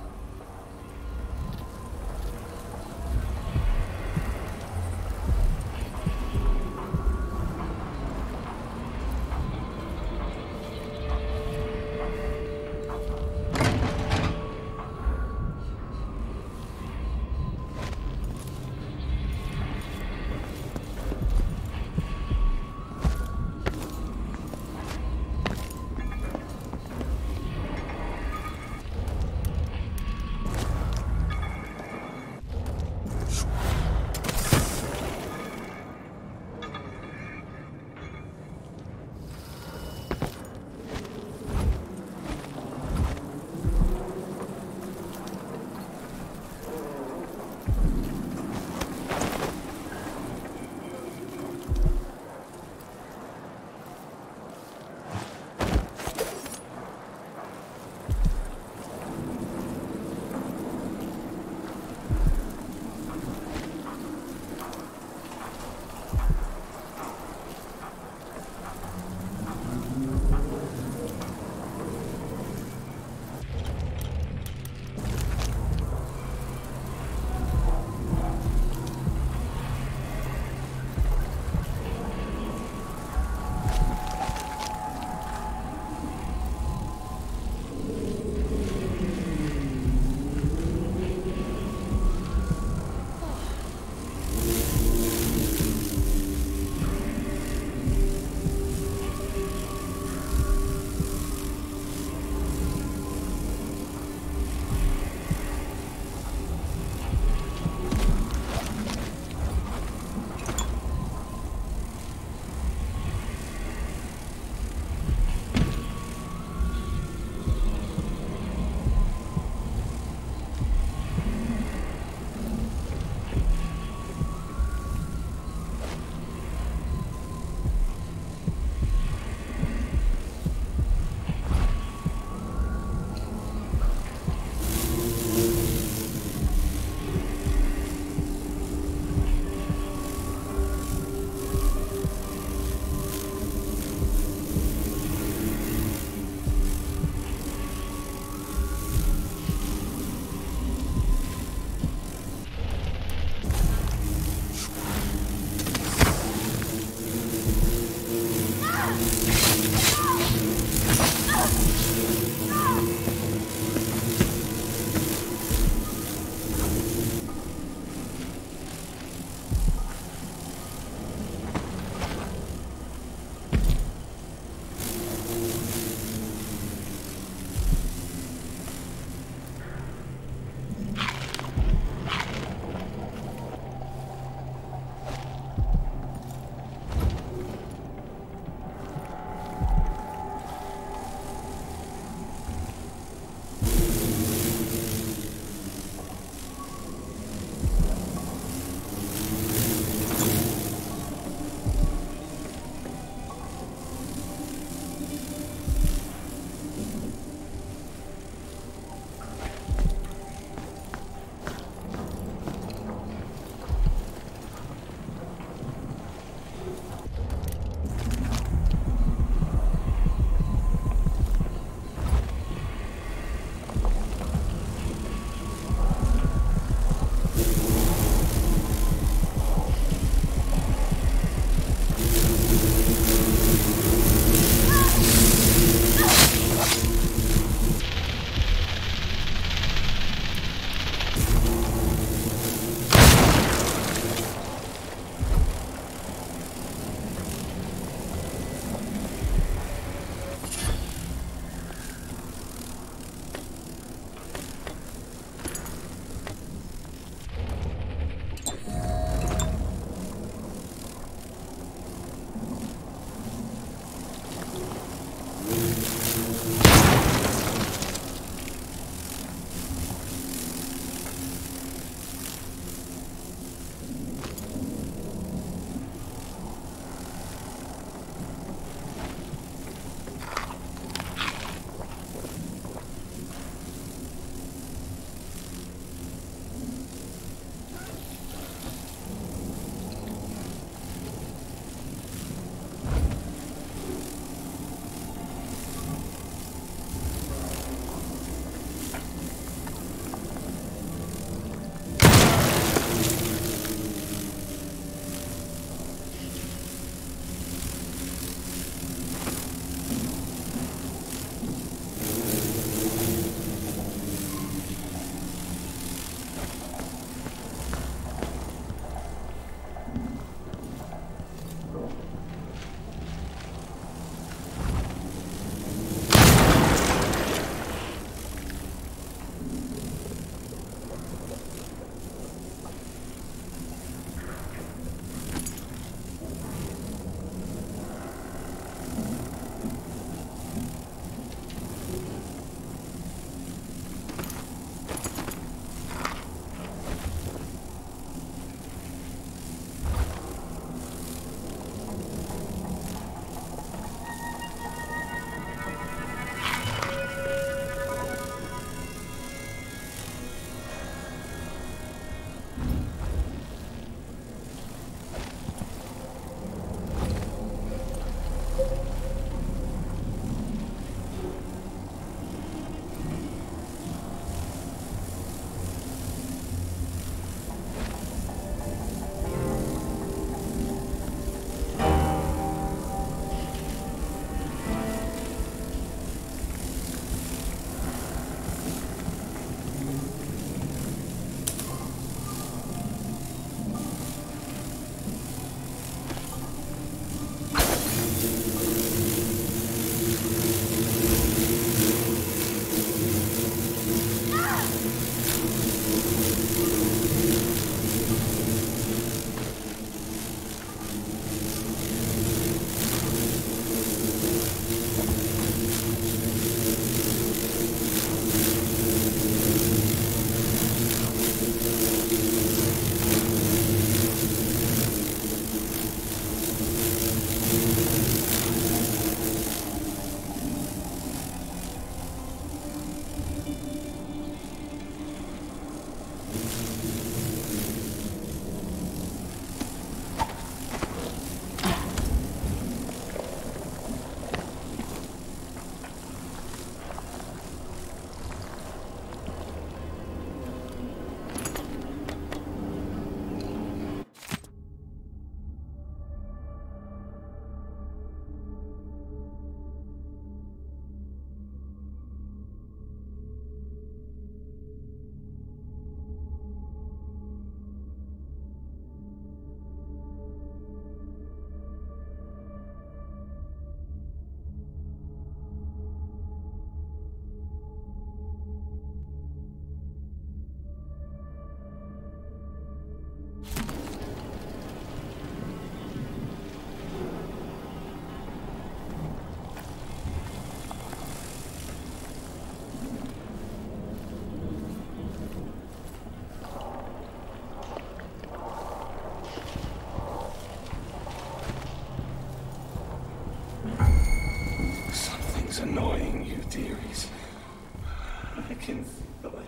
annoying you, dearies. I can feel it.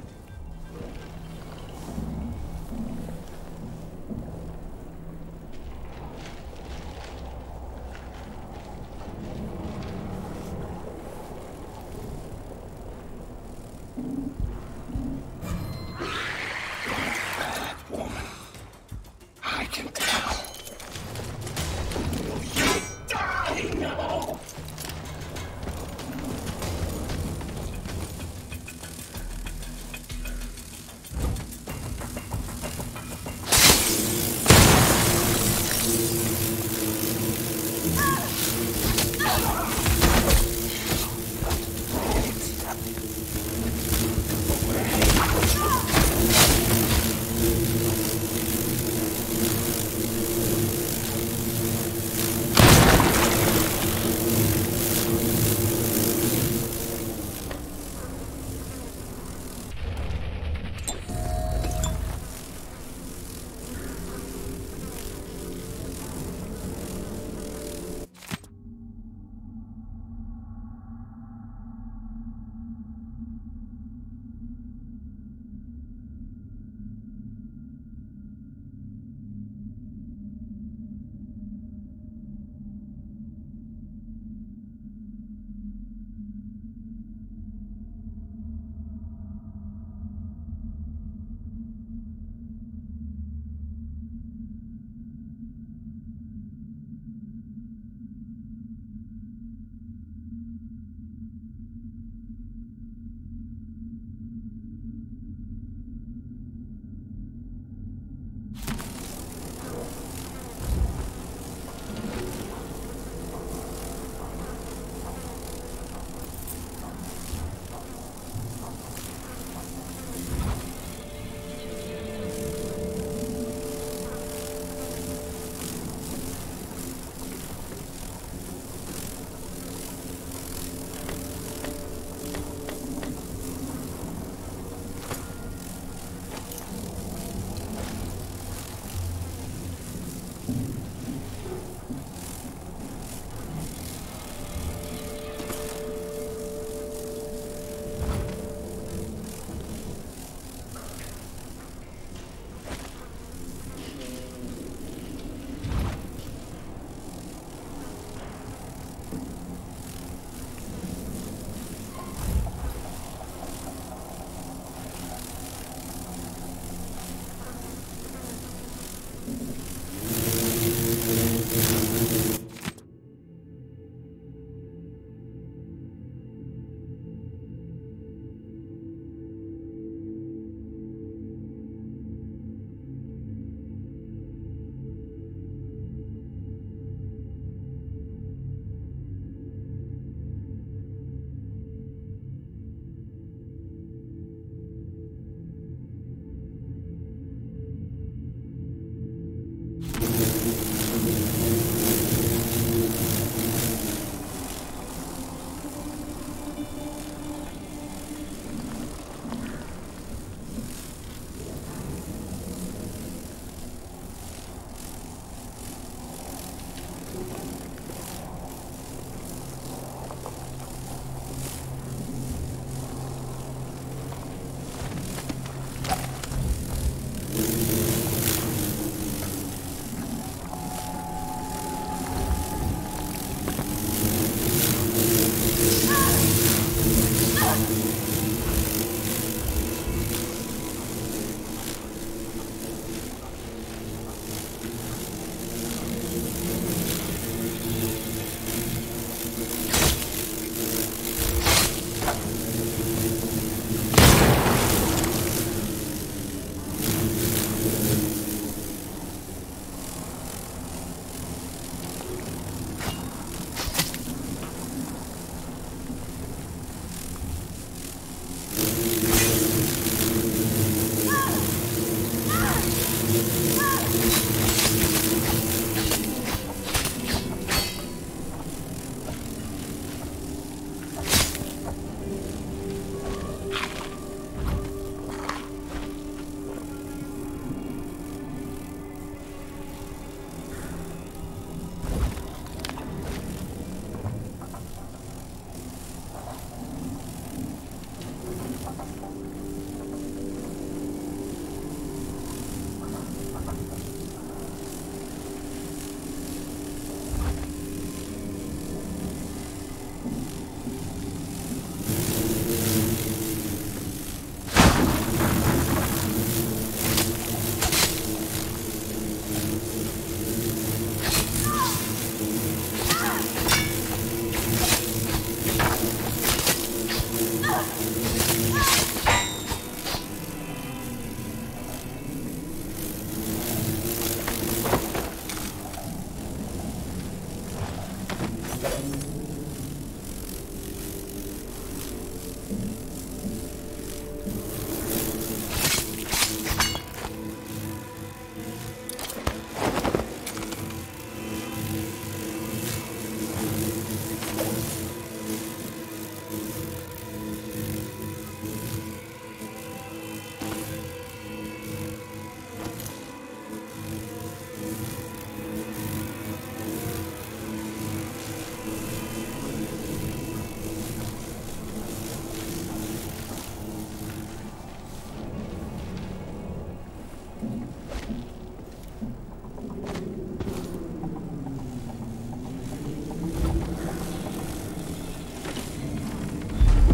Bad woman. I can tell. Will you die now?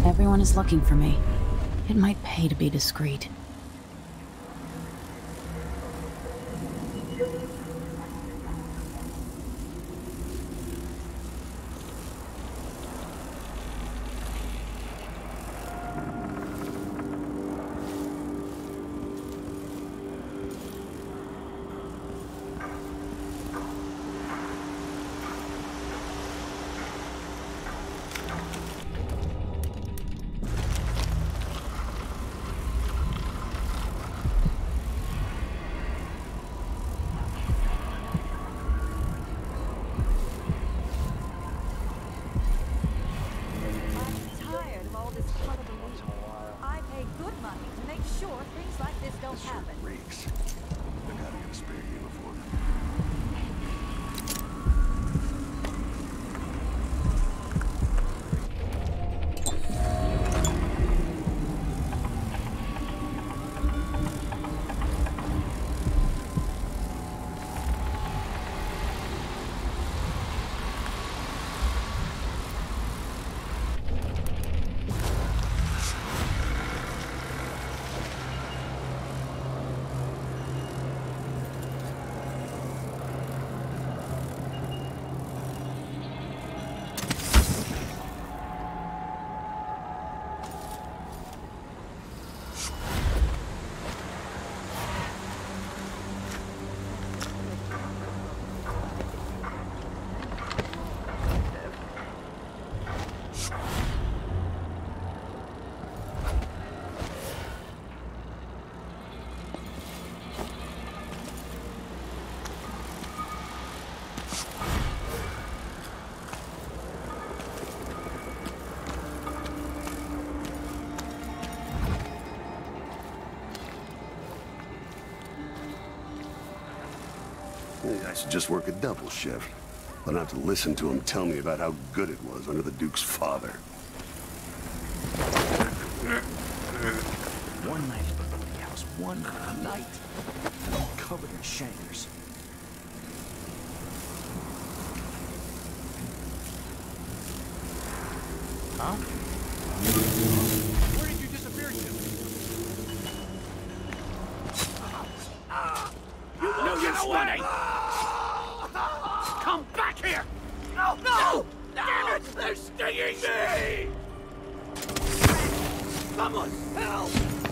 Everyone is looking for me. It might pay to be discreet. I should just work a double shift. I don't have to listen to him tell me about how good it was under the Duke's father. One night at the boarding house, one night. Covered in shankers. Huh? Where did you disappear to? You know you're stunning! Come back here! No! No! Damn it! They're stinging me! Someone help!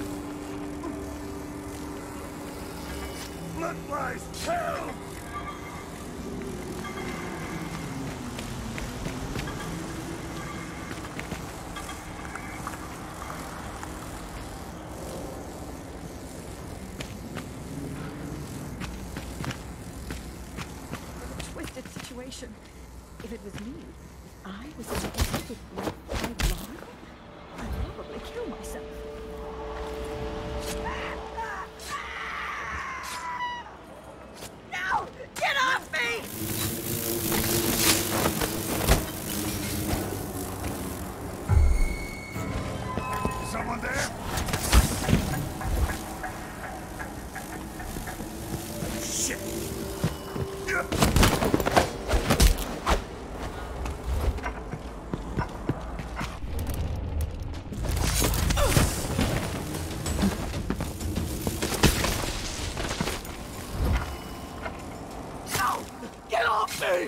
Blood flies! Help! Twisted situation. If it was me, I was infected with blood larvae, I'd probably kill myself. No! Get off me! Someone there? Shit! Get off me!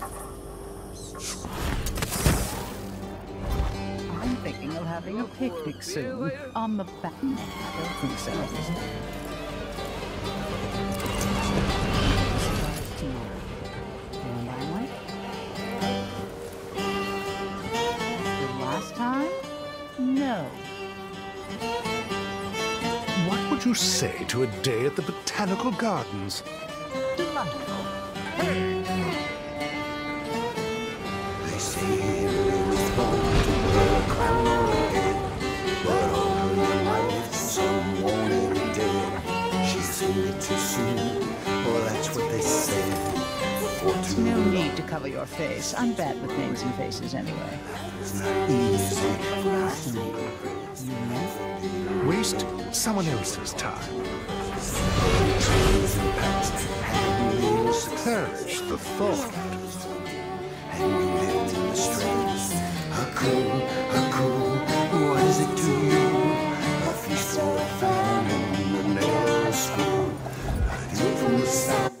I'm thinking of having a picnic soon. On the back. Nah, I don't think so. And I went. The last time? No. What would you say to a day at the Botanical Gardens? Delightful. They say Lily was born to wear a crown on her head, but all her young life, some wanted her dead. She's seen it too soon, well, that's what they said. For too No long. need to cover your face. I'm bad with names and faces anyway. It's not easy. Waste someone else's time. Perish the thought. And you lived in the streets. How cool, what is it to you? A feast for a famine, the nail of school. I do from the south.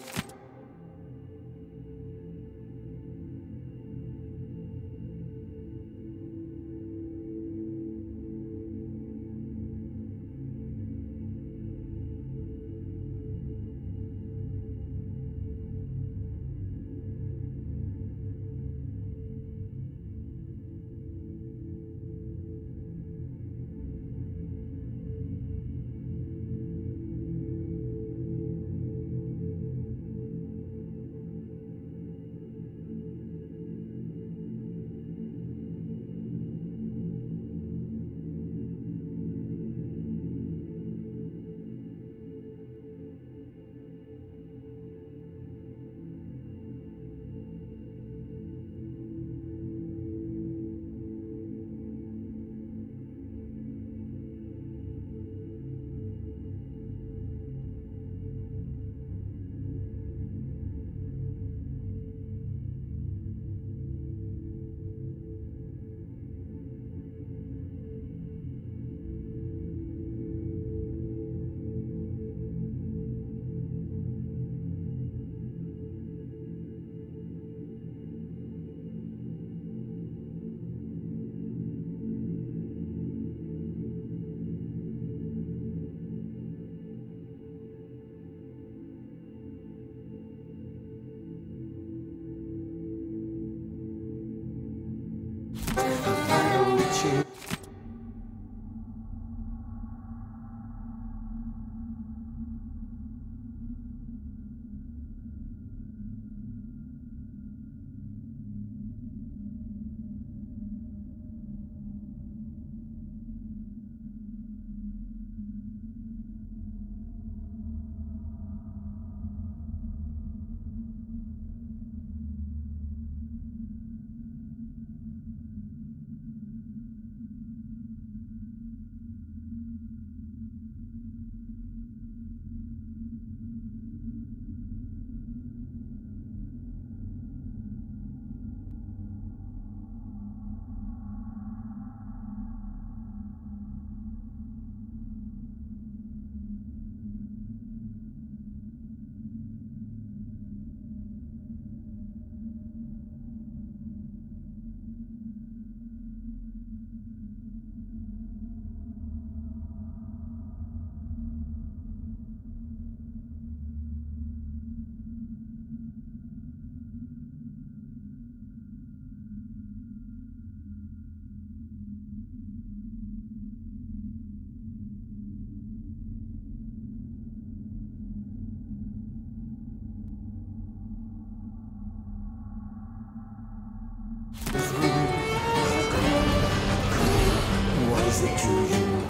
What is it to you?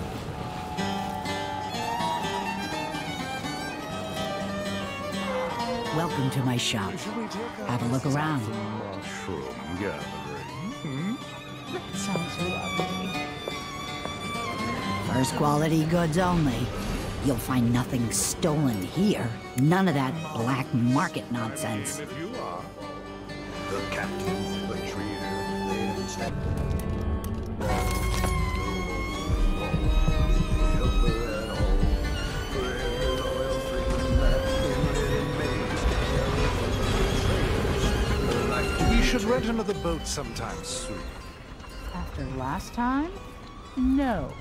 Welcome to my shop. Have a look around. Mushroom gathering. That sounds lovely. First quality goods only. You'll find nothing stolen here. None of that black market nonsense. If you are. The captain, the trader, they inspect. To should rent another boat sometime soon. After last time? No.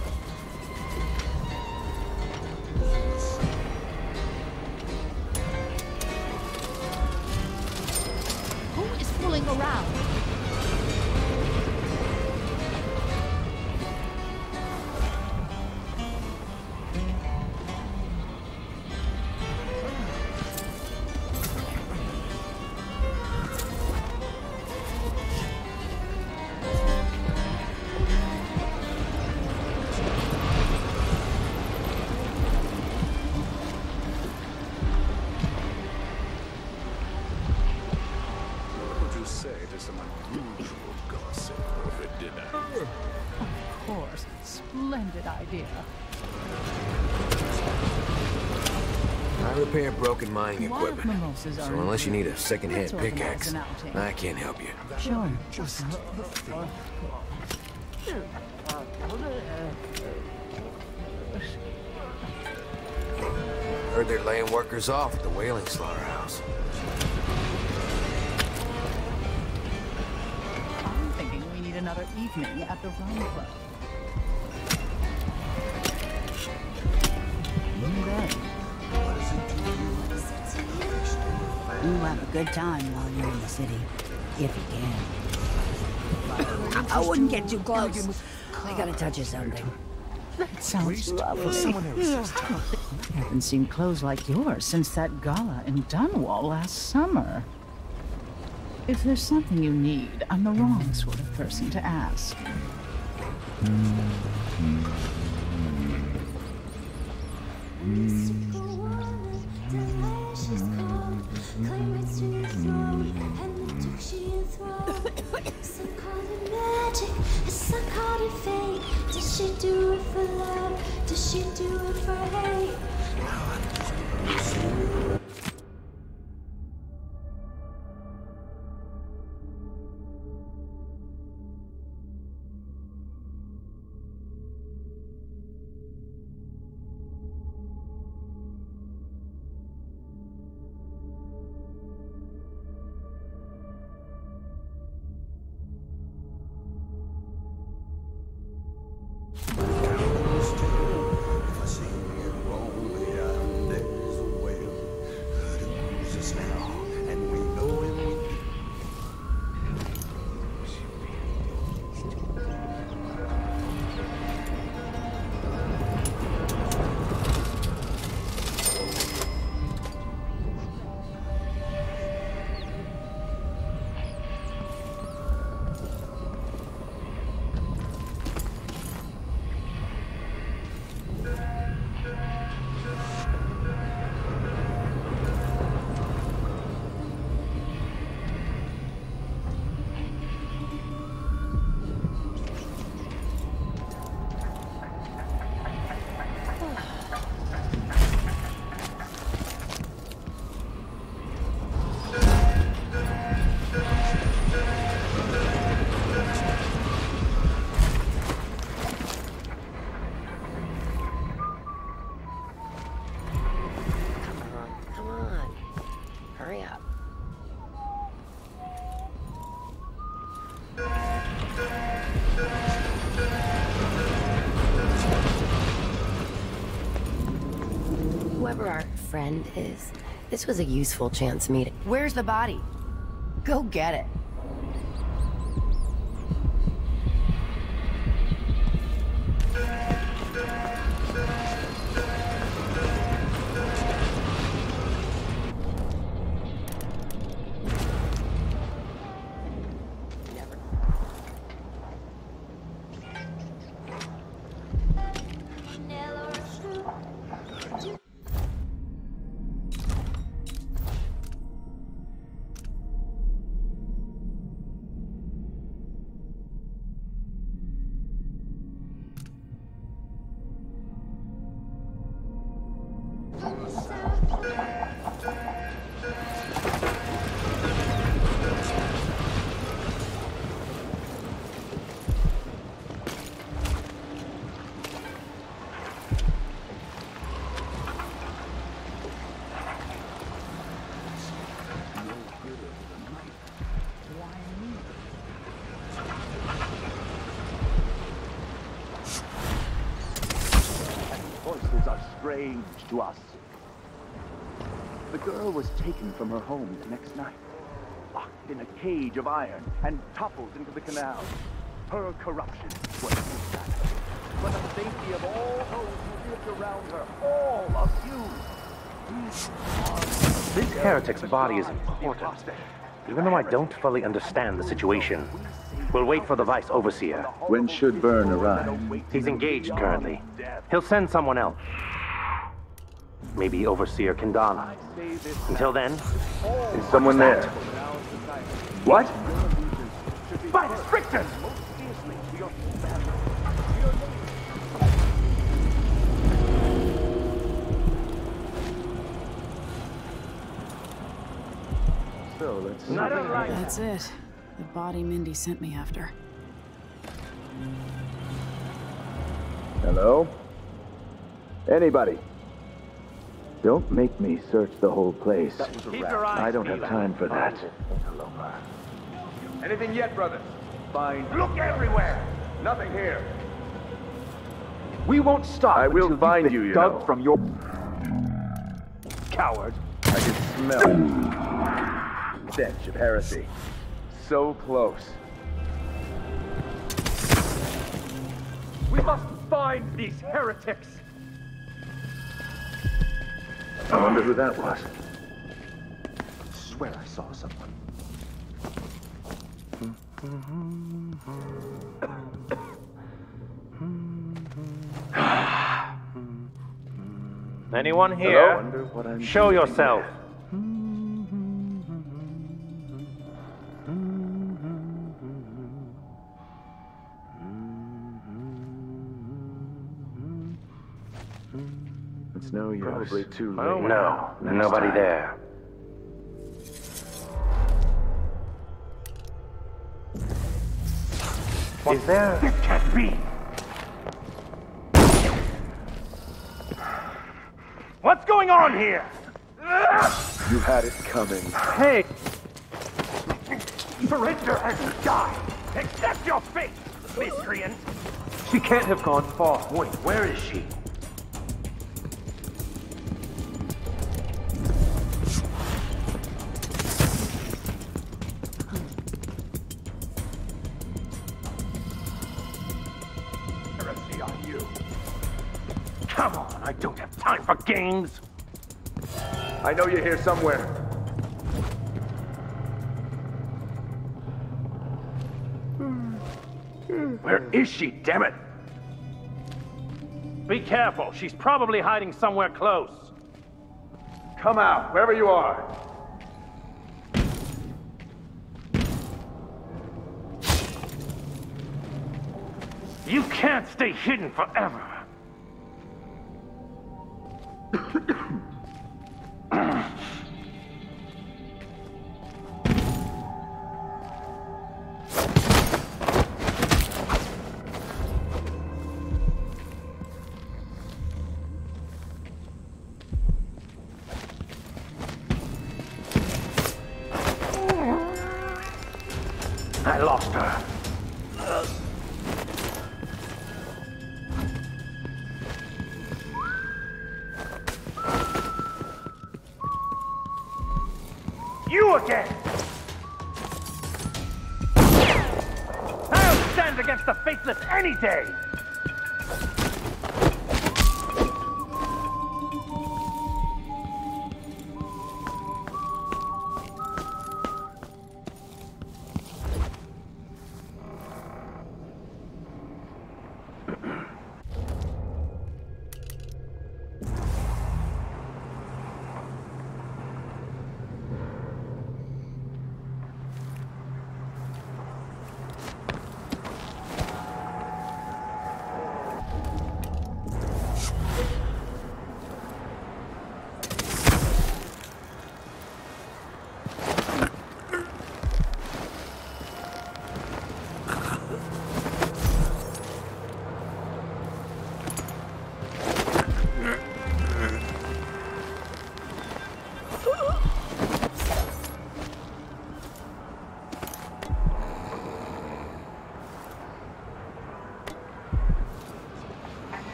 Who is fooling around? What would you say to some unusual gossip over dinner? Of course. Splendid idea. I repair broken mining Wild equipment. mimosas So are unless you need a included. second-hand Let's organize pickaxe, an outing. I can't help you. Sure. Just the thing. Heard they're laying workers off at the whaling slaughterhouse. I'm thinking we need another evening at the Run Club. You have a good time while you're in the city, if you can. I wouldn't get too close. I gotta touch you something. That sounds lovely. Someone else's time. I haven't seen clothes like yours since that gala in Dunwall last summer. If there's something you need, I'm the wrong sort of person to ask. Does she do it for love? Does she do it for hate? Come on. Hurry up. Whoever our friend is, this was a useful chance meeting. Where's the body? Go get it. strange to us. The girl was taken from her home the next night, locked in a cage of iron, and toppled into the canal. Her corruption was sad, but the safety of all those who lived around her, all of you. This heretic's body is important, even though I don't fully understand the situation. We'll wait for the Vice Overseer. When should Byrne arrive? He's engaged currently. He'll send someone else. Maybe Overseer Kendana. Until then... Is someone there? What? By restrictions! So let's see. That's it. The body Mindy sent me after. Hello? Anybody? Don't make me search the whole place. I don't have time for that. Anything yet, brother? Fine. Look everywhere! Nothing here. We won't stop. I will find you, dug from your... Coward. I can smell the stench of heresy. So close. We must find these heretics! I wonder who that was. I swear I saw someone. Anyone here? Show yourself. It's no use. Probably too late. Oh, no, nobody there. Is there? This can't be! What's going on here? You had it coming. Hey! Surrender and die! Accept your fate, miscreant! She can't have gone far. Wait, where is she? Heresy on you. Come on, I don't have time for games! I know you're here somewhere. Where is she, damn it? Be careful, she's probably hiding somewhere close. Come out, wherever you are. You can't stay hidden forever. I lost her. You again! I'll stand against the faithless any day!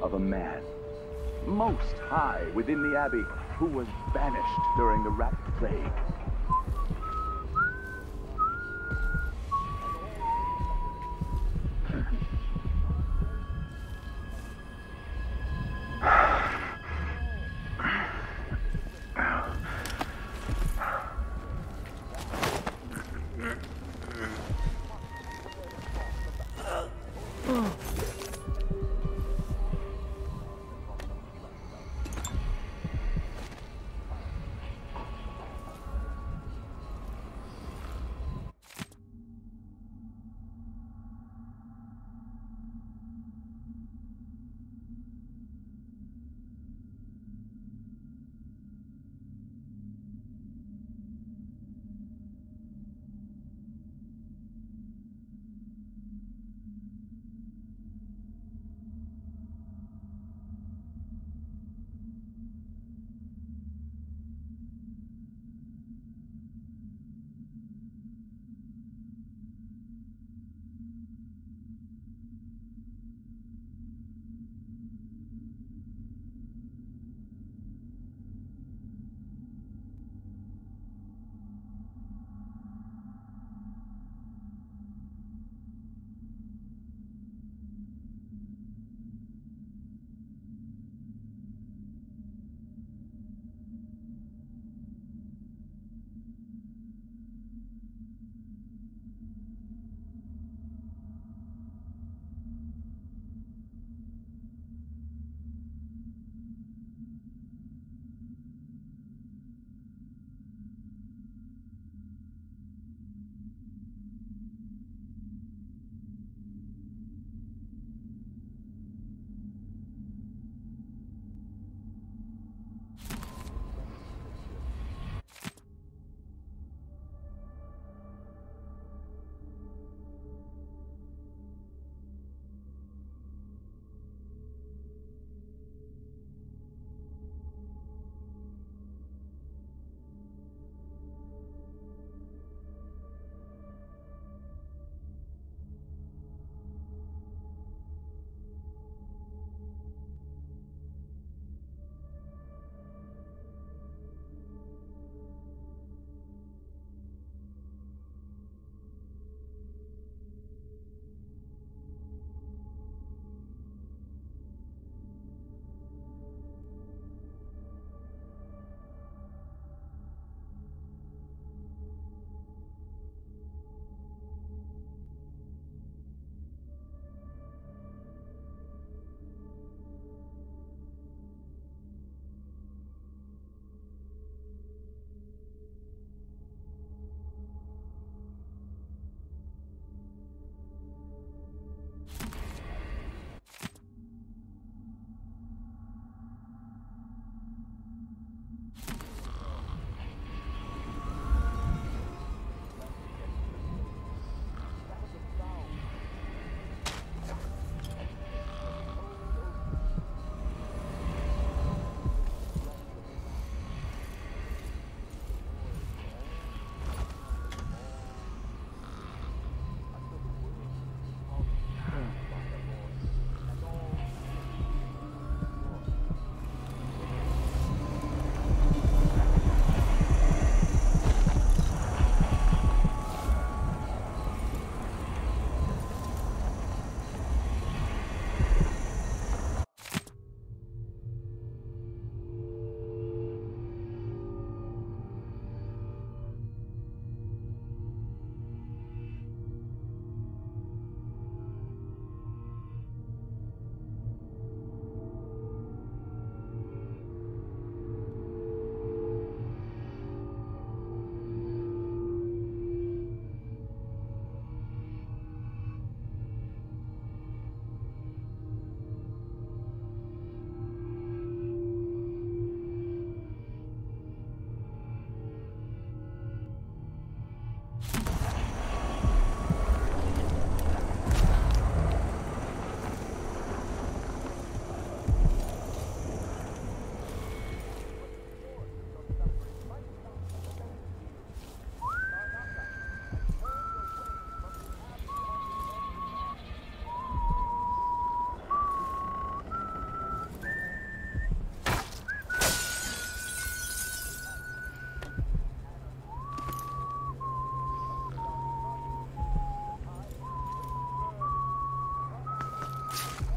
of a man, most high within the Abbey, who was banished during the Rat Plague.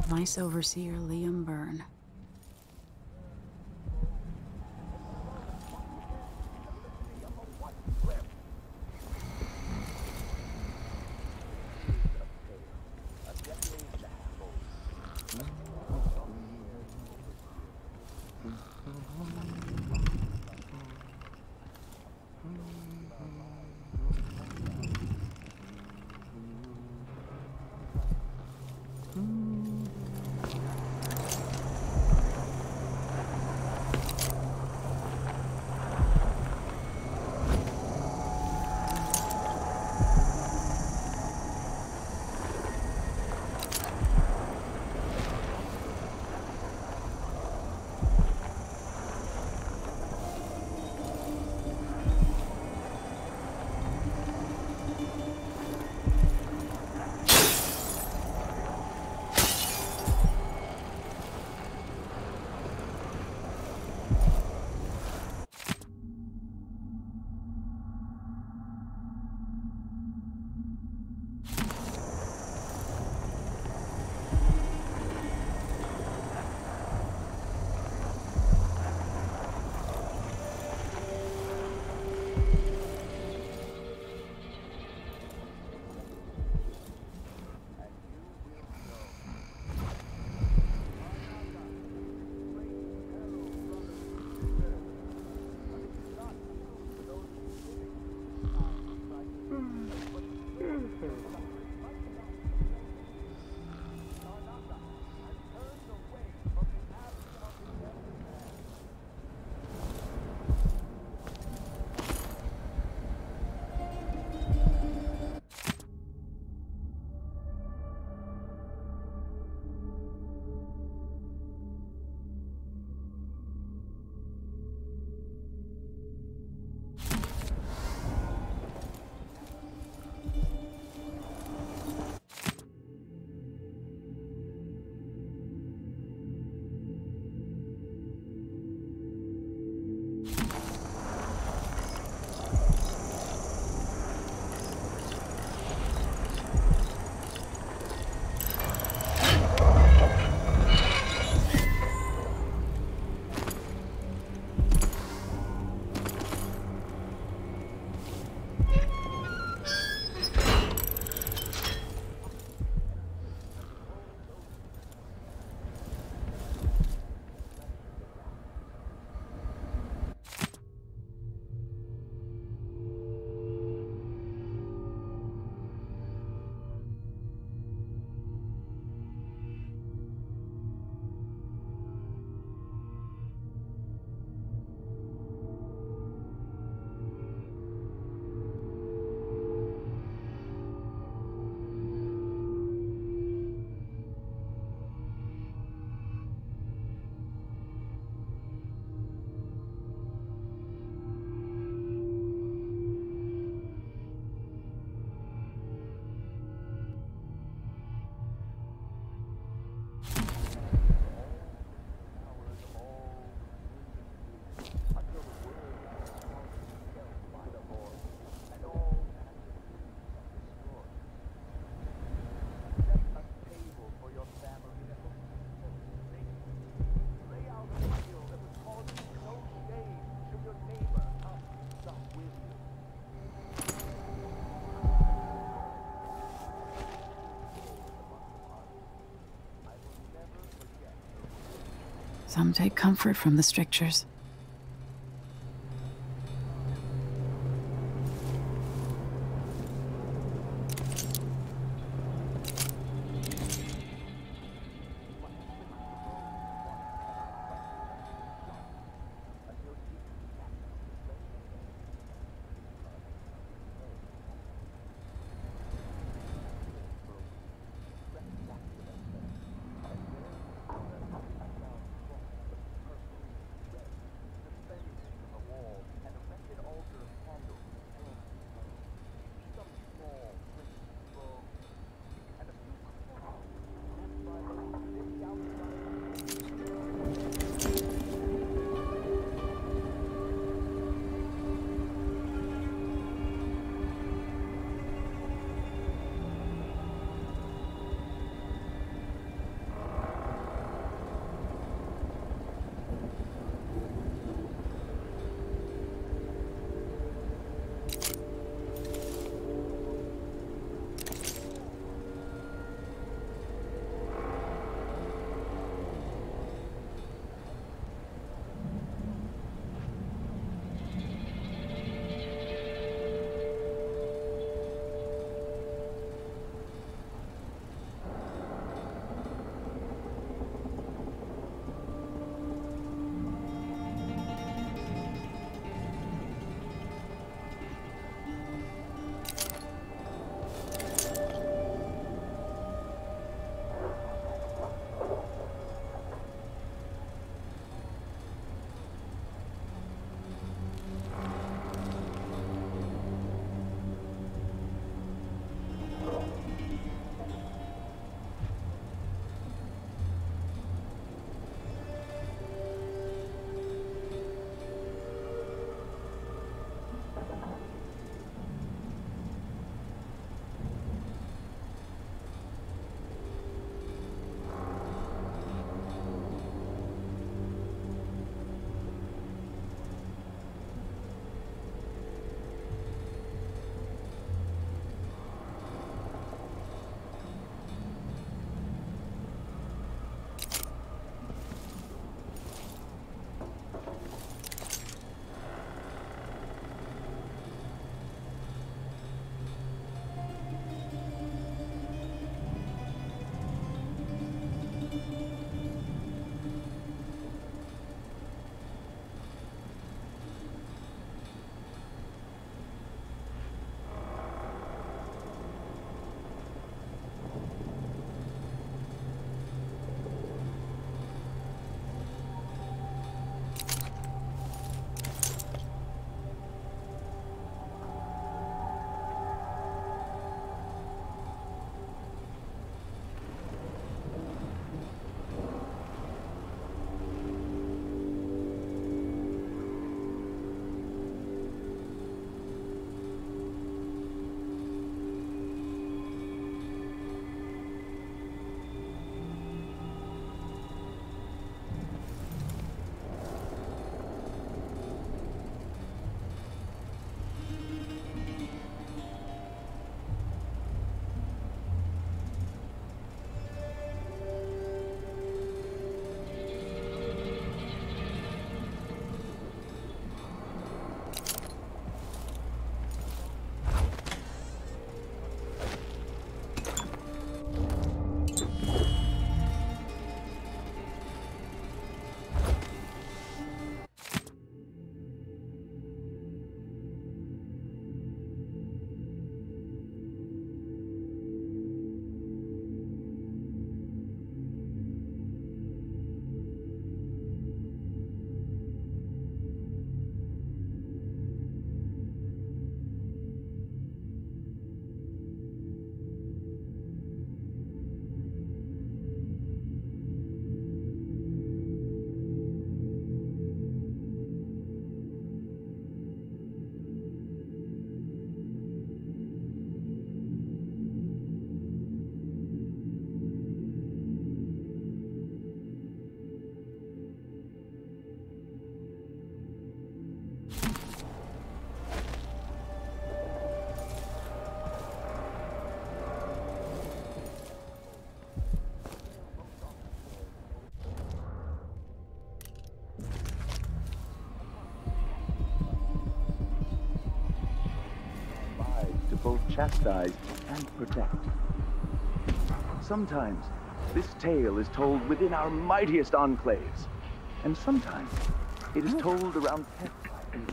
Vice Overseer Liam Byrne. Some take comfort from the strictures. chastise and protect. Sometimes this tale is told within our mightiest enclaves, and sometimes it is told around campfires.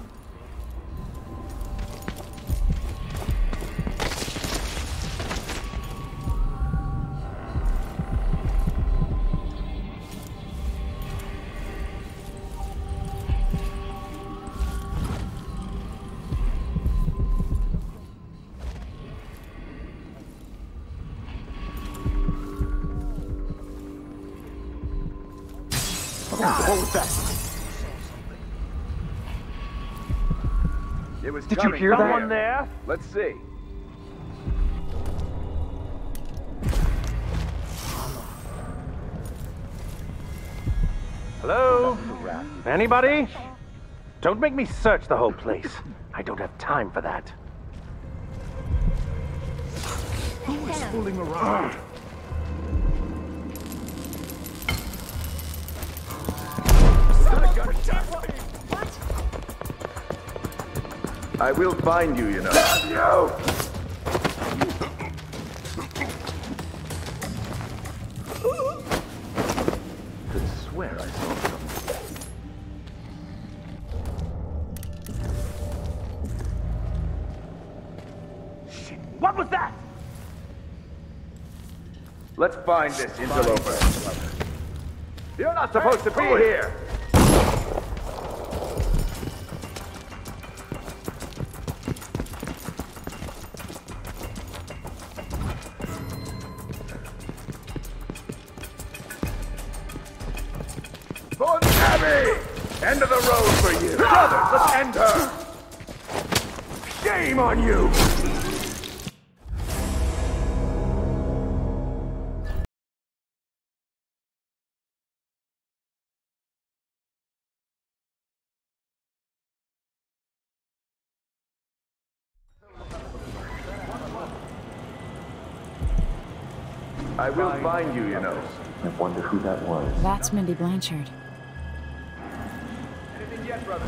What was that? It was Did you hear that? Someone there? Let's see. Hello? Anybody? Don't make me search the whole place. I don't have time for that. Who is fooling around? I will find you, you know. Could swear I saw something. Shit, what was that? Let's find this interloper. You're not supposed to be here. End of the road for you. Brothers, let's end her. Shame on you. I will find you, you know. I wonder who that was. That's Mindy Blanchard. Yes, brother.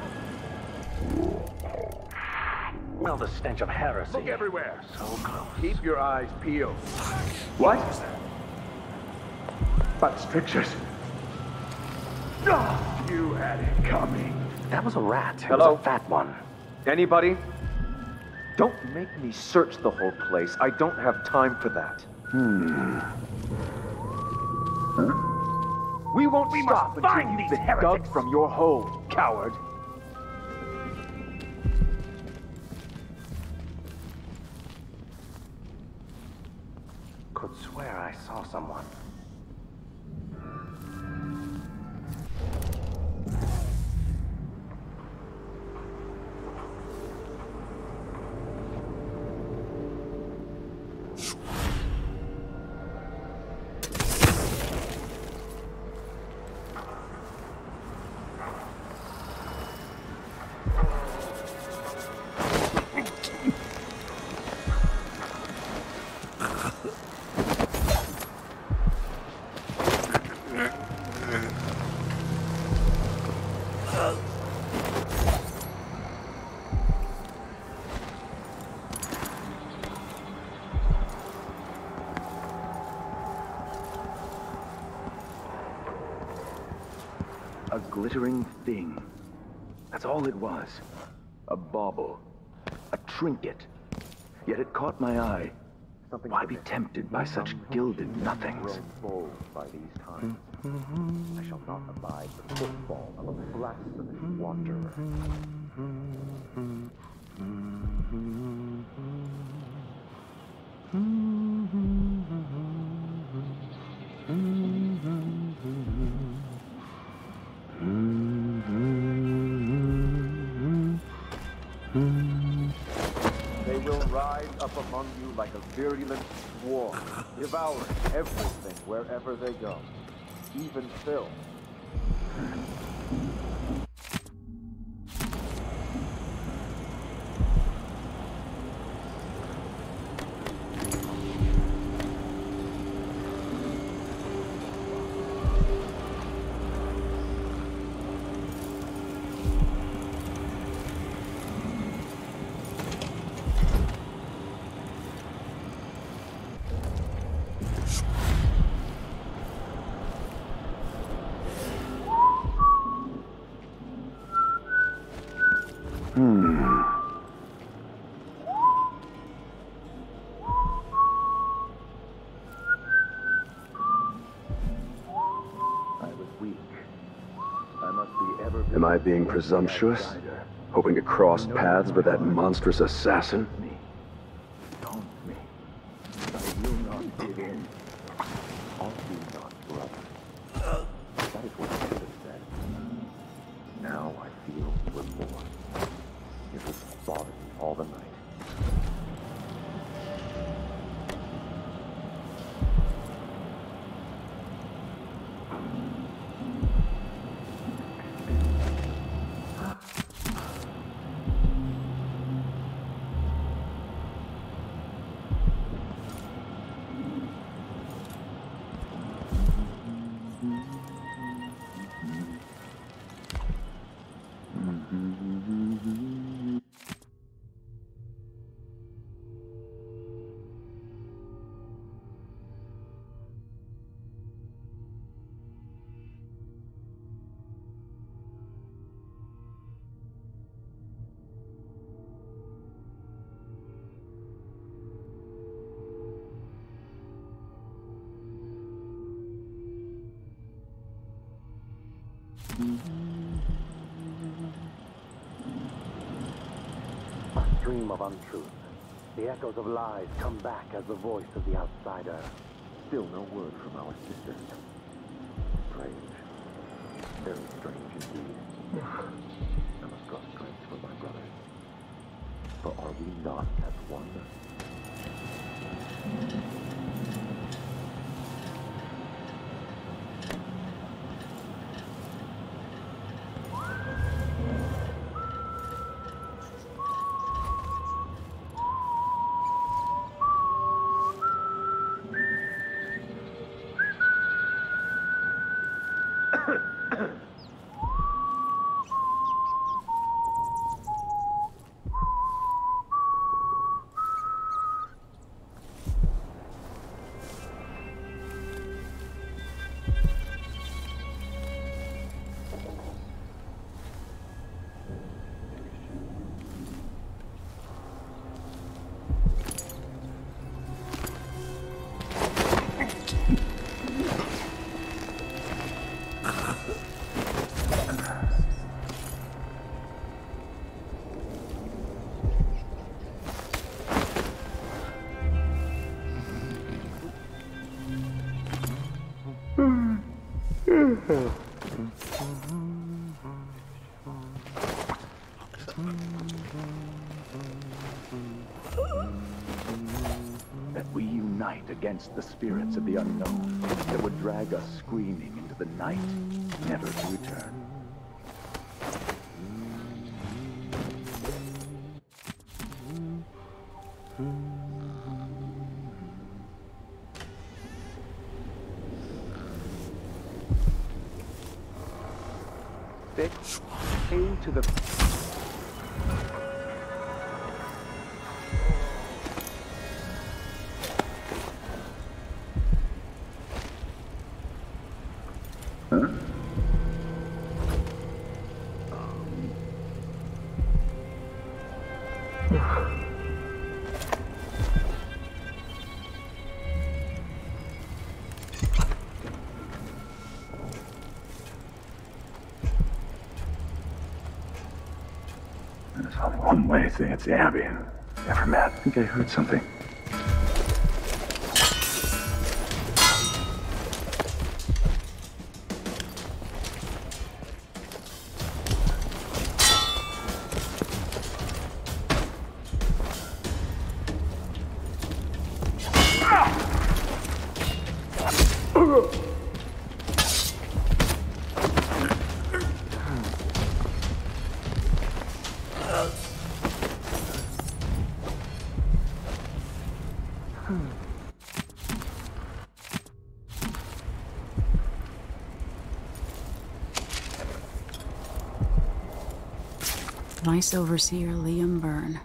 Smell the stench of heresy. Look everywhere. So close. Keep your eyes peeled. What? But strictures. Oh, you had it coming. That was a rat. Hello? It was a fat one. Anybody? Don't make me search the whole place. I don't have time for that. We won't stop until you've been dug from your hole, coward. Could swear I saw someone. A glittering thing. That's all it was. A bauble. A trinket. Yet it caught my eye. Why be tempted by such gilded nothings? Bold by these times. I shall not abide the footfall of a blasphemous wanderer. They will rise up among you like a virulent swarm, devouring everything wherever they go, even Phil. Am I being presumptuous? Hoping to cross paths with that monstrous assassin? That is what I should have said. Now I feel remorse. It was bothering me all the night. A stream of untruth. The echoes of lies come back as the voice of the outsider. Still no word from our sisters. Strange. Very strange indeed. I must draw strength from my brothers. For are we not as one? That we unite against the spirits of the unknown that would drag us screaming into the night, never to return. Fix into the... There's only one way to say it's Abby. Never met. I think I heard something. Vice Overseer Liam Byrne.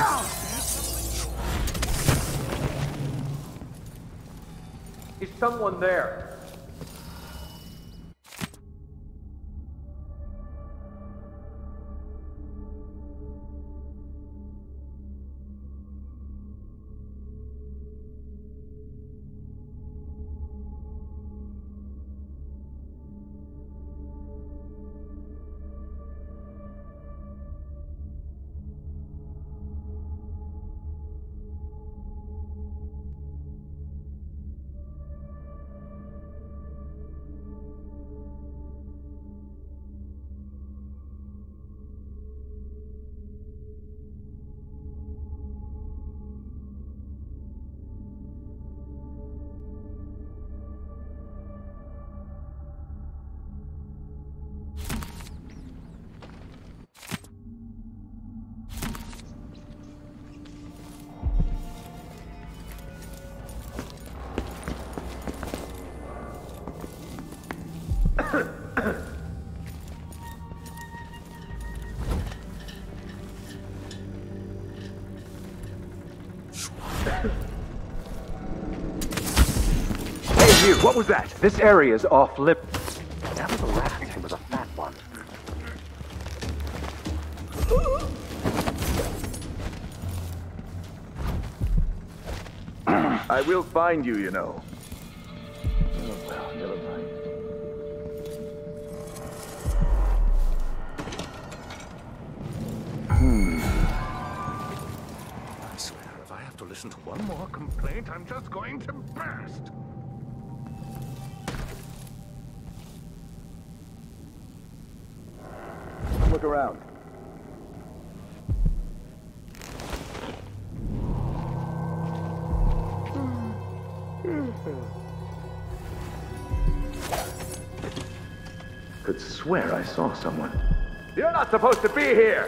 Is someone there? Hey, you, what was that? This area's off lip. That was a rat. It was a fat one. I will find you, you know. Oh, well, never mind. I swear, if I have to listen to one more complaint, I'm just going to burst. Look around. Could swear I saw someone. You're not supposed to be here!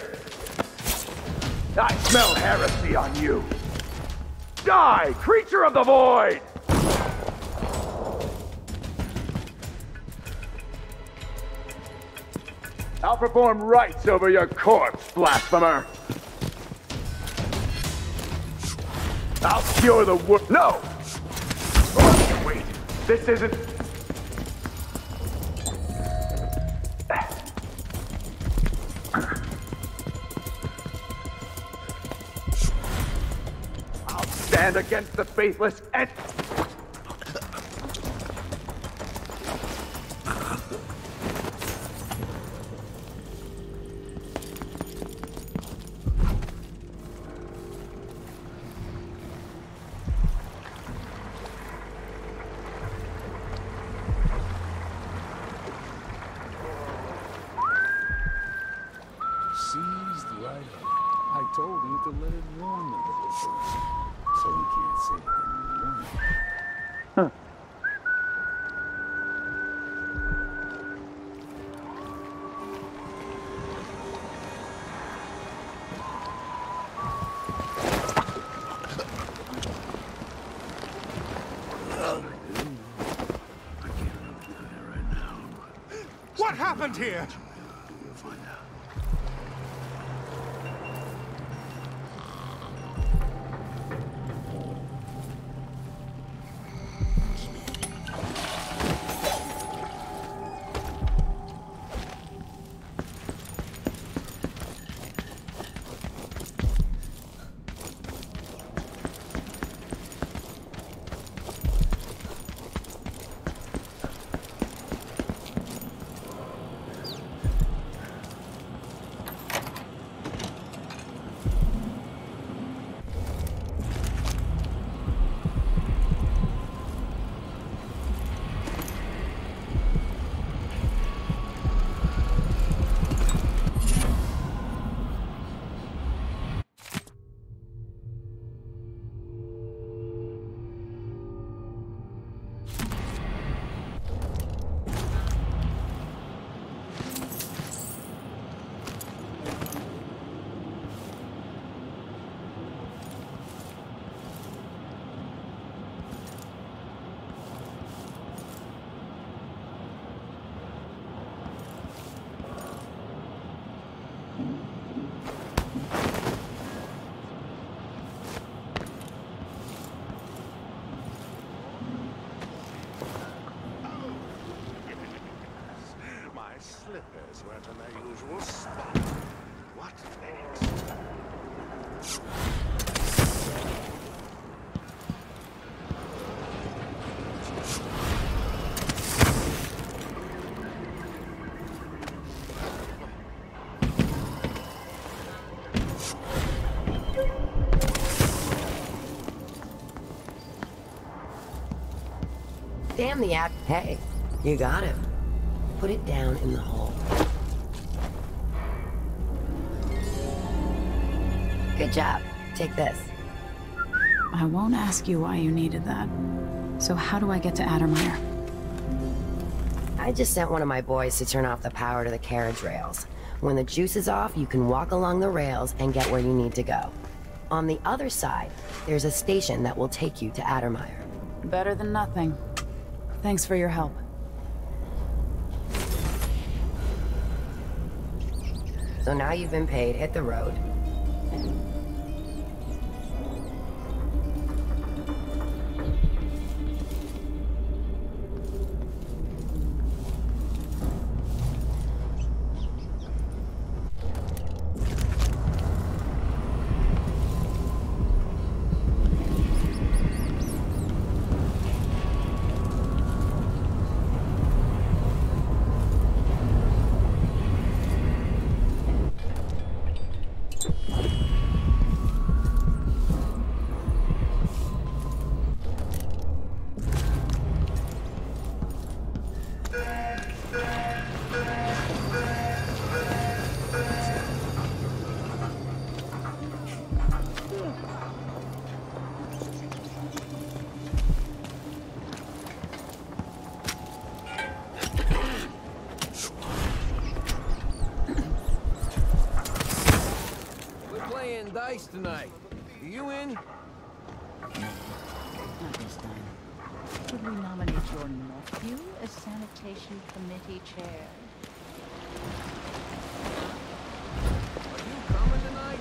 I smell heresy on you! Die, creature of the void! I'll perform rites over your corpse, blasphemer! I'll cure the wo- No! Oh, wait, this isn't... I'll stand against the faithless and... Seized right up. I told him to let it warm a little first, so he can't say it didn't warm. Huh. What happened here? guess we're at my usual spot. What next? Damn the app. Hey, you got him. Put it down in the hole. Good job. Take this. I won't ask you why you needed that. So how do I get to Addermire? I just sent one of my boys to turn off the power to the carriage rails. When the juice is off, you can walk along the rails and get where you need to go. On the other side, there's a station that will take you to Addermire. Better than nothing. Thanks for your help. So now you've been paid, hit the road. Dice tonight. Are you in? Not this time. Could we nominate your nephew as sanitation committee chair? Are you coming tonight?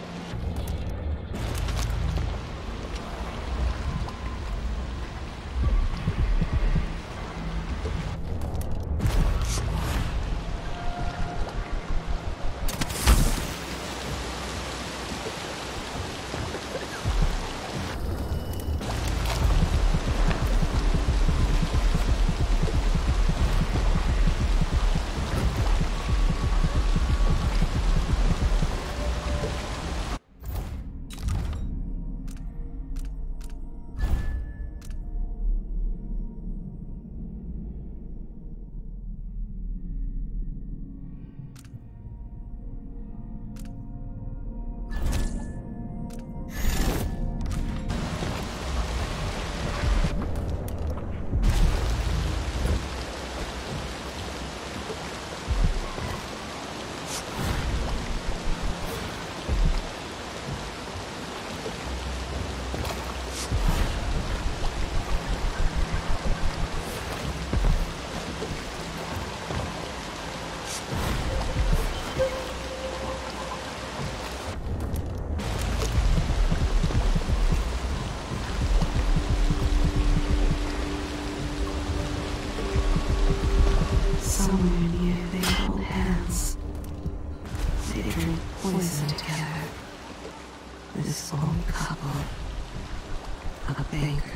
Somewhere near they hold hands. They drink poison together. This old couple, a banker